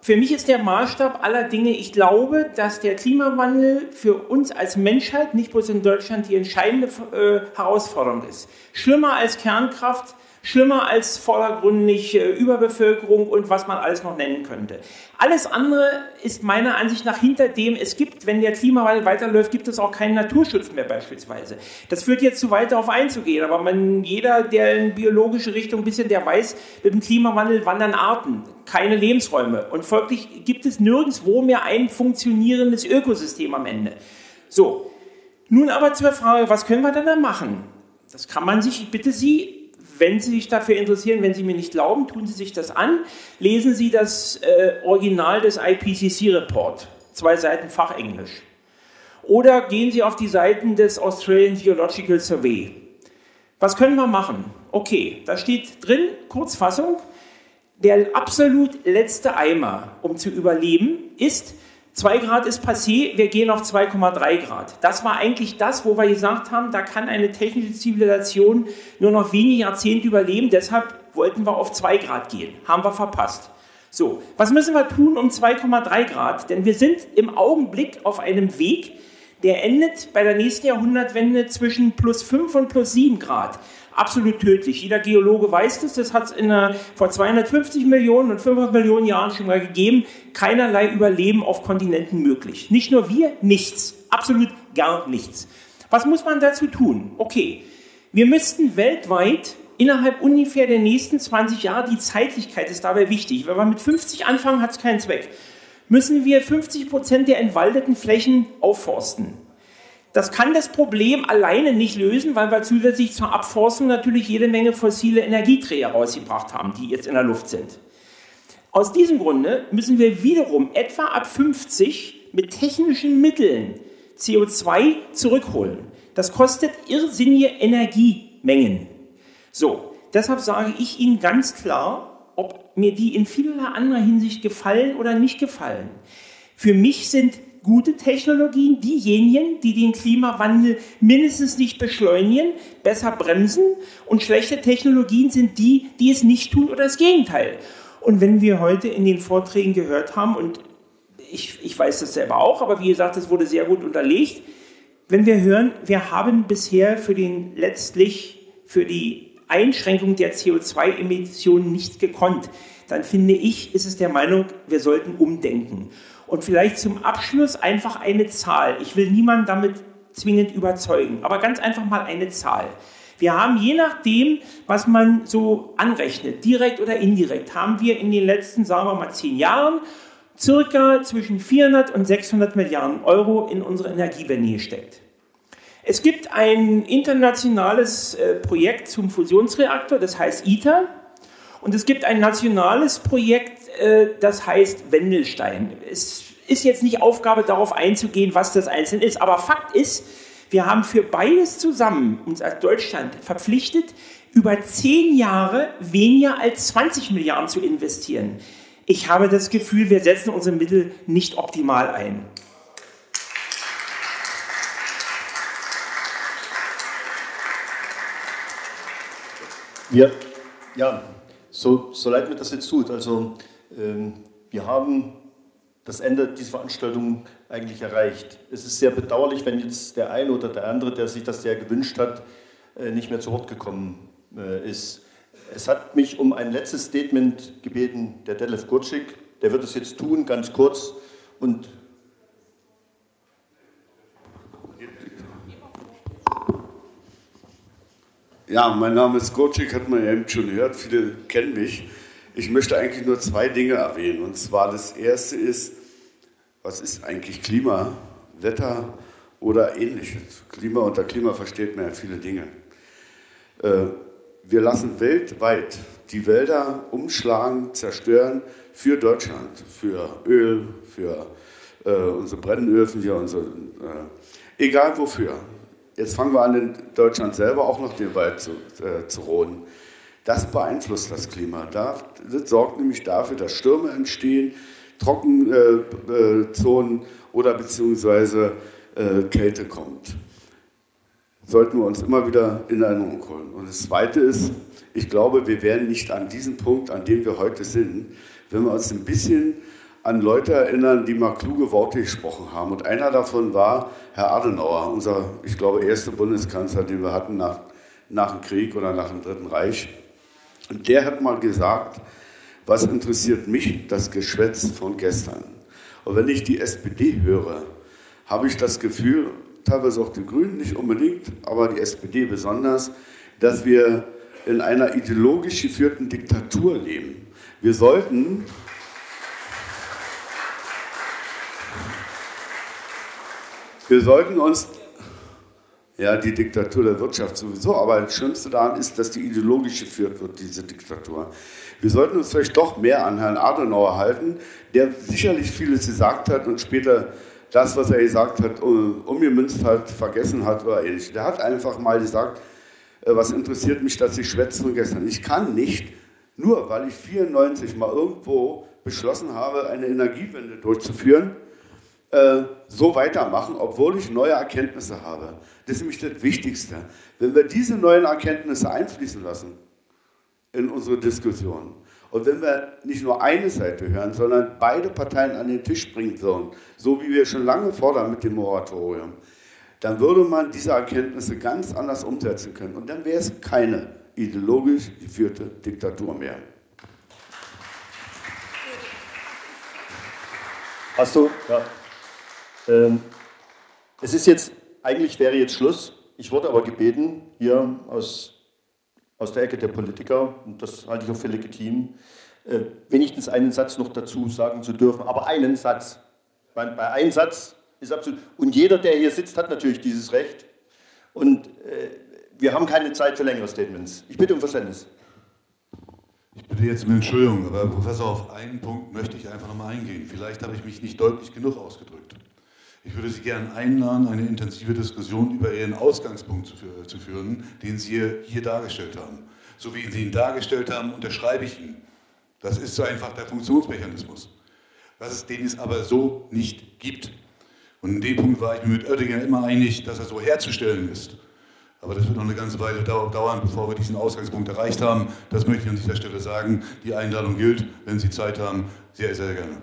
Für mich ist der Maßstab aller Dinge, ich glaube, dass der Klimawandel für uns als Menschheit, nicht bloß in Deutschland, die entscheidende Herausforderung ist. Schlimmer als Kernkraft, schlimmer als vordergründig Überbevölkerung und was man alles noch nennen könnte. Alles andere ist meiner Ansicht nach hinter dem, es gibt, wenn der Klimawandel weiterläuft, gibt es auch keinen Naturschutz mehr beispielsweise. Das führt jetzt zu weit darauf einzugehen, aber jeder, der in biologische Richtung ein bisschen, der weiß, mit dem Klimawandel wandern Arten, keine Lebensräume und folglich gibt es nirgendwo mehr ein funktionierendes Ökosystem am Ende. So, nun aber zur Frage, was können wir denn da machen? Das kann man sich, ich bitte Sie, wenn Sie sich dafür interessieren, wenn Sie mir nicht glauben, tun Sie sich das an. Lesen Sie das Original des IPCC-Report, 2 Seiten Fachenglisch. Oder gehen Sie auf die Seiten des Australian Geological Survey. Was können wir machen? Okay, da steht drin, Kurzfassung, der absolut letzte Eimer, um zu überleben, ist 2 Grad ist passé, wir gehen auf 2,3 Grad. Das war eigentlich das, wo wir gesagt haben, da kann eine technische Zivilisation nur noch wenige Jahrzehnte überleben, deshalb wollten wir auf 2 Grad gehen. Haben wir verpasst. So, was müssen wir tun um 2,3 Grad? Denn wir sind im Augenblick auf einem Weg, der endet bei der nächsten Jahrhundertwende zwischen +5 und +7 Grad. Absolut tödlich. Jeder Geologe weiß das hat es vor 250 Millionen und 500 Millionen Jahren schon mal gegeben. Keinerlei Überleben auf Kontinenten möglich. Nicht nur wir, nichts. Absolut gar nichts. Was muss man dazu tun? Okay, wir müssten weltweit innerhalb ungefähr der nächsten 20 Jahre, die Zeitlichkeit ist dabei wichtig, wenn wir mit 50 anfangen, hat es keinen Zweck, müssen wir 50% der entwaldeten Flächen aufforsten. Das kann das Problem alleine nicht lösen, weil wir zusätzlich zur Abforstung natürlich jede Menge fossile Energieträger rausgebracht haben, die jetzt in der Luft sind. Aus diesem Grunde müssen wir wiederum etwa ab 50 mit technischen Mitteln CO2 zurückholen. Das kostet irrsinnige Energiemengen. So, deshalb sage ich Ihnen ganz klar, ob mir die in vielerlei anderer Hinsicht gefallen oder nicht gefallen. Für mich sind gute Technologien diejenigen, die den Klimawandel mindestens nicht beschleunigen, besser bremsen, und schlechte Technologien sind die, die es nicht tun oder das Gegenteil. Und wenn wir heute in den Vorträgen gehört haben, und ich weiß das selber auch, aber wie gesagt, es wurde sehr gut unterlegt, wenn wir hören, wir haben bisher für die Einschränkung der CO2-Emissionen nicht gekonnt, dann finde ich, ist es der Meinung, wir sollten umdenken. Und vielleicht zum Abschluss einfach eine Zahl. Ich will niemanden damit zwingend überzeugen, aber ganz einfach mal eine Zahl. Wir haben, je nachdem, was man so anrechnet, direkt oder indirekt, haben wir in den letzten, sagen wir mal, 10 Jahren circa zwischen 400 und 600 Milliarden Euro in unsere Energiewende gesteckt. Es gibt ein internationales Projekt zum Fusionsreaktor, das heißt ITER, und es gibt ein nationales Projekt, das heißt Wendelstein. Es ist jetzt nicht Aufgabe, darauf einzugehen, was das einzeln ist, aber Fakt ist, wir haben für beides zusammen uns als Deutschland verpflichtet, über 10 Jahre weniger als 20 Milliarden zu investieren. Ich habe das Gefühl, wir setzen unsere Mittel nicht optimal ein. So leid mir das jetzt tut. Also wir haben das Ende dieser Veranstaltung eigentlich erreicht. Es ist sehr bedauerlich, wenn jetzt der eine oder der andere, der sich das sehr gewünscht hat, nicht mehr zu Wort gekommen ist. Es hat mich um ein letztes Statement gebeten, der Detlef Gurczyk. Der wird es jetzt tun, ganz kurz. Und ja, mein Name ist Gurczyk, hat man ja eben schon gehört, viele kennen mich. Ich möchte eigentlich nur 2 Dinge erwähnen. Und zwar das erste ist, was ist eigentlich Klima, Wetter oder ähnliches? Klima, unter Klima versteht man ja viele Dinge. Wir lassen weltweit die Wälder umschlagen, zerstören für Deutschland, für Öl, für unsere Brennöfen hier, egal wofür. Jetzt fangen wir an, in Deutschland selber auch noch den Wald zu roden. Das beeinflusst das Klima. Das sorgt nämlich dafür, dass Stürme entstehen, Trockenzonen oder beziehungsweise Kälte kommt. Sollten wir uns immer wieder in Erinnerung holen. Und das Zweite ist, ich glaube, wir wären nicht an diesem Punkt, an dem wir heute sind, wenn wir uns ein bisschen an Leute erinnern, die mal kluge Worte gesprochen haben. Und einer davon war Herr Adenauer, unser, ich glaube, erster Bundeskanzler, den wir hatten nach dem Krieg oder nach dem Dritten Reich. Und der hat mal gesagt, was interessiert mich, das Geschwätz von gestern. Und wenn ich die SPD höre, habe ich das Gefühl, teilweise auch die Grünen nicht unbedingt, aber die SPD besonders, dass wir in einer ideologisch geführten Diktatur leben. Wir sollten uns, ja, die Diktatur der Wirtschaft sowieso, aber das Schlimmste daran ist, dass die ideologisch geführt wird, diese Diktatur. Wir sollten uns vielleicht doch mehr an Herrn Adenauer halten, der sicherlich vieles gesagt hat und später das, was er gesagt hat, umgemünzt hat, vergessen hat oder ähnlich. Der hat einfach mal gesagt, was interessiert mich, dass ich schwätze von gestern. Ich kann nicht, nur weil ich 94 mal irgendwo beschlossen habe, eine Energiewende durchzuführen, so weitermachen, obwohl ich neue Erkenntnisse habe. Das ist nämlich das Wichtigste. Wenn wir diese neuen Erkenntnisse einfließen lassen in unsere Diskussion und wenn wir nicht nur eine Seite hören, sondern beide Parteien an den Tisch bringen würden, so wie wir schon lange fordern mit dem Moratorium, dann würde man diese Erkenntnisse ganz anders umsetzen können. Und dann wäre es keine ideologisch geführte Diktatur mehr. Hast du? Ja. Es ist jetzt, eigentlich wäre jetzt Schluss. Ich wurde aber gebeten, hier aus der Ecke der Politiker, und das halte ich auch für legitim, wenigstens einen Satz noch dazu sagen zu dürfen. Aber einen Satz. Bei einem Satz ist absolut. Und jeder, der hier sitzt, hat natürlich dieses Recht. Und wir haben keine Zeit für längere Statements. Ich bitte um Verständnis. Ich bitte jetzt um Entschuldigung, aber Professor, auf einen Punkt möchte ich einfach nochmal eingehen. Vielleicht habe ich mich nicht deutlich genug ausgedrückt. Ich würde Sie gerne einladen, eine intensive Diskussion über Ihren Ausgangspunkt zu führen, den Sie hier dargestellt haben. So wie Sie ihn dargestellt haben, unterschreibe ich ihn. Das ist so einfach der Funktionsmechanismus, den es aber so nicht gibt. Und in dem Punkt war ich mir mit Oettinger immer einig, dass er so herzustellen ist. Aber das wird noch eine ganze Weile dauern, bevor wir diesen Ausgangspunkt erreicht haben. Das möchte ich an dieser Stelle sagen. Die Einladung gilt, wenn Sie Zeit haben, sehr, sehr gerne.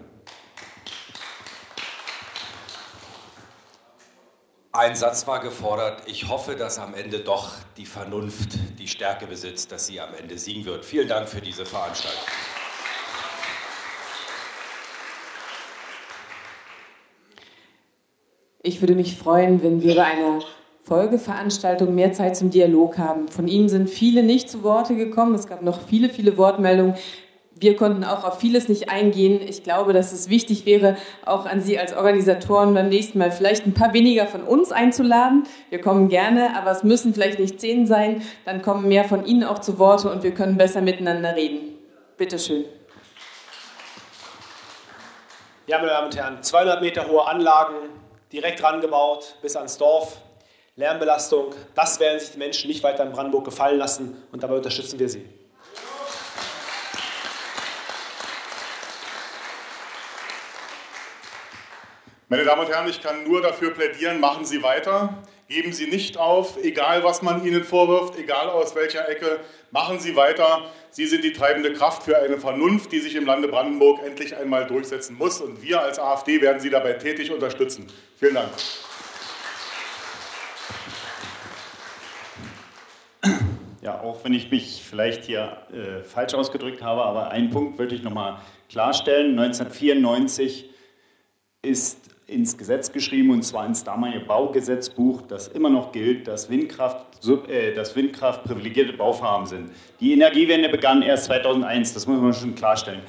Ein Satz war gefordert. Ich hoffe, dass am Ende doch die Vernunft die Stärke besitzt, dass sie am Ende siegen wird. Vielen Dank für diese Veranstaltung. Ich würde mich freuen, wenn wir bei einer Folgeveranstaltung mehr Zeit zum Dialog haben. Von Ihnen sind viele nicht zu Worte gekommen. Es gab noch viele, viele Wortmeldungen. Wir konnten auch auf vieles nicht eingehen. Ich glaube, dass es wichtig wäre, auch an Sie als Organisatoren beim nächsten Mal vielleicht ein paar weniger von uns einzuladen. Wir kommen gerne, aber es müssen vielleicht nicht 10 sein. Dann kommen mehr von Ihnen auch zu Worte und wir können besser miteinander reden. Bitte schön. Ja, meine Damen und Herren, 200 Meter hohe Anlagen, direkt rangebaut bis ans Dorf. Lärmbelastung, das werden sich die Menschen nicht weiter in Brandenburg gefallen lassen und dabei unterstützen wir sie. Meine Damen und Herren, ich kann nur dafür plädieren, machen Sie weiter, geben Sie nicht auf, egal was man Ihnen vorwirft, egal aus welcher Ecke, machen Sie weiter. Sie sind die treibende Kraft für eine Vernunft, die sich im Lande Brandenburg endlich einmal durchsetzen muss und wir als AfD werden Sie dabei tätig unterstützen. Vielen Dank. Ja, auch wenn ich mich vielleicht hier falsch ausgedrückt habe, aber einen Punkt wollte ich nochmal klarstellen. 1994 ist ins Gesetz geschrieben, und zwar ins damalige Baugesetzbuch, das immer noch gilt, dass Windkraft privilegierte Bauvorhaben sind. Die Energiewende begann erst 2001, das muss man schon klarstellen.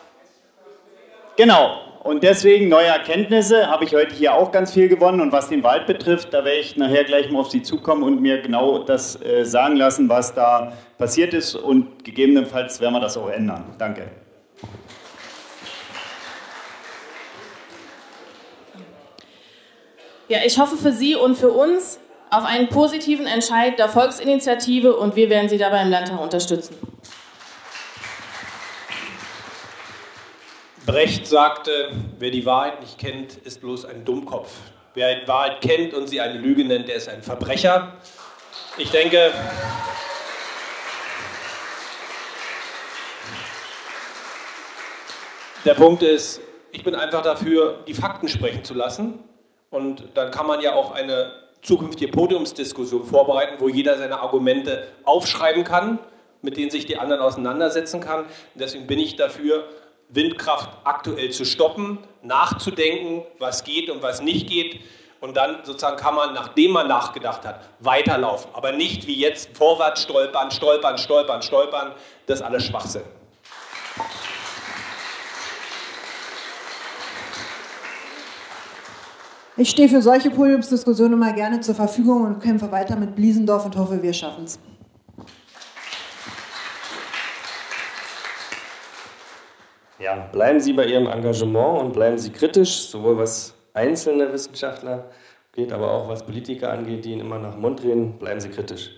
Genau, und deswegen neue Erkenntnisse, habe ich heute hier auch ganz viel gewonnen, und was den Wald betrifft, da werde ich nachher gleich mal auf Sie zukommen und mir genau das sagen lassen, was da passiert ist, und gegebenenfalls werden wir das auch ändern. Danke. Ja, ich hoffe für Sie und für uns auf einen positiven Entscheid der Volksinitiative und wir werden Sie dabei im Landtag unterstützen. Brecht sagte, wer die Wahrheit nicht kennt, ist bloß ein Dummkopf. Wer die Wahrheit kennt und sie eine Lüge nennt, der ist ein Verbrecher. Ich denke, der Punkt ist, Ich bin einfach dafür, die Fakten sprechen zu lassen. Und dann kann man ja auch eine zukünftige Podiumsdiskussion vorbereiten, wo jeder seine Argumente aufschreiben kann, mit denen sich die anderen auseinandersetzen kann. Und deswegen bin ich dafür, Windkraft aktuell zu stoppen, nachzudenken, was geht und was nicht geht. Und dann sozusagen kann man, nachdem man nachgedacht hat, weiterlaufen. Aber nicht wie jetzt vorwärts stolpern, stolpern, stolpern, stolpern. Das ist alles Schwachsinn. Ich stehe für solche Podiumsdiskussionen immer gerne zur Verfügung und kämpfe weiter mit Bliesendorf und hoffe, wir schaffen es. Ja, bleiben Sie bei Ihrem Engagement und bleiben Sie kritisch, sowohl was einzelne Wissenschaftler geht, aber auch was Politiker angeht, die Ihnen immer nach dem Mund reden. Bleiben Sie kritisch.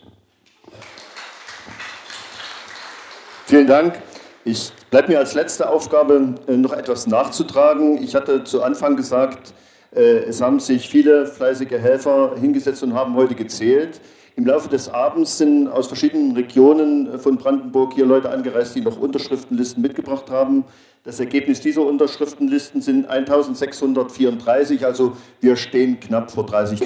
Vielen Dank. Ich bleibe mir als letzte Aufgabe noch etwas nachzutragen. Ich hatte zu Anfang gesagt, es haben sich viele fleißige Helfer hingesetzt und haben heute gezählt. Im Laufe des Abends sind aus verschiedenen Regionen von Brandenburg hier Leute angereist, die noch Unterschriftenlisten mitgebracht haben. Das Ergebnis dieser Unterschriftenlisten sind 1634, also wir stehen knapp vor 30.000.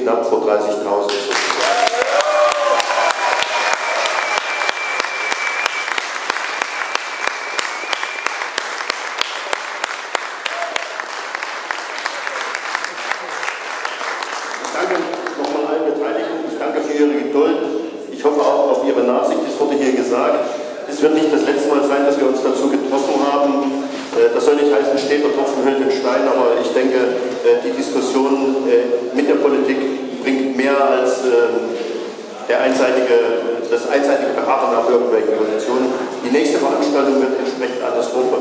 Es wird nicht das letzte Mal sein, dass wir uns dazu getroffen haben. Das soll nicht heißen, steht der Tropfen hüllt den Stein, aber ich denke, die Diskussion mit der Politik bringt mehr als das einseitige Beharren auf irgendwelchen Positionen. Die nächste Veranstaltung wird entsprechend andersrum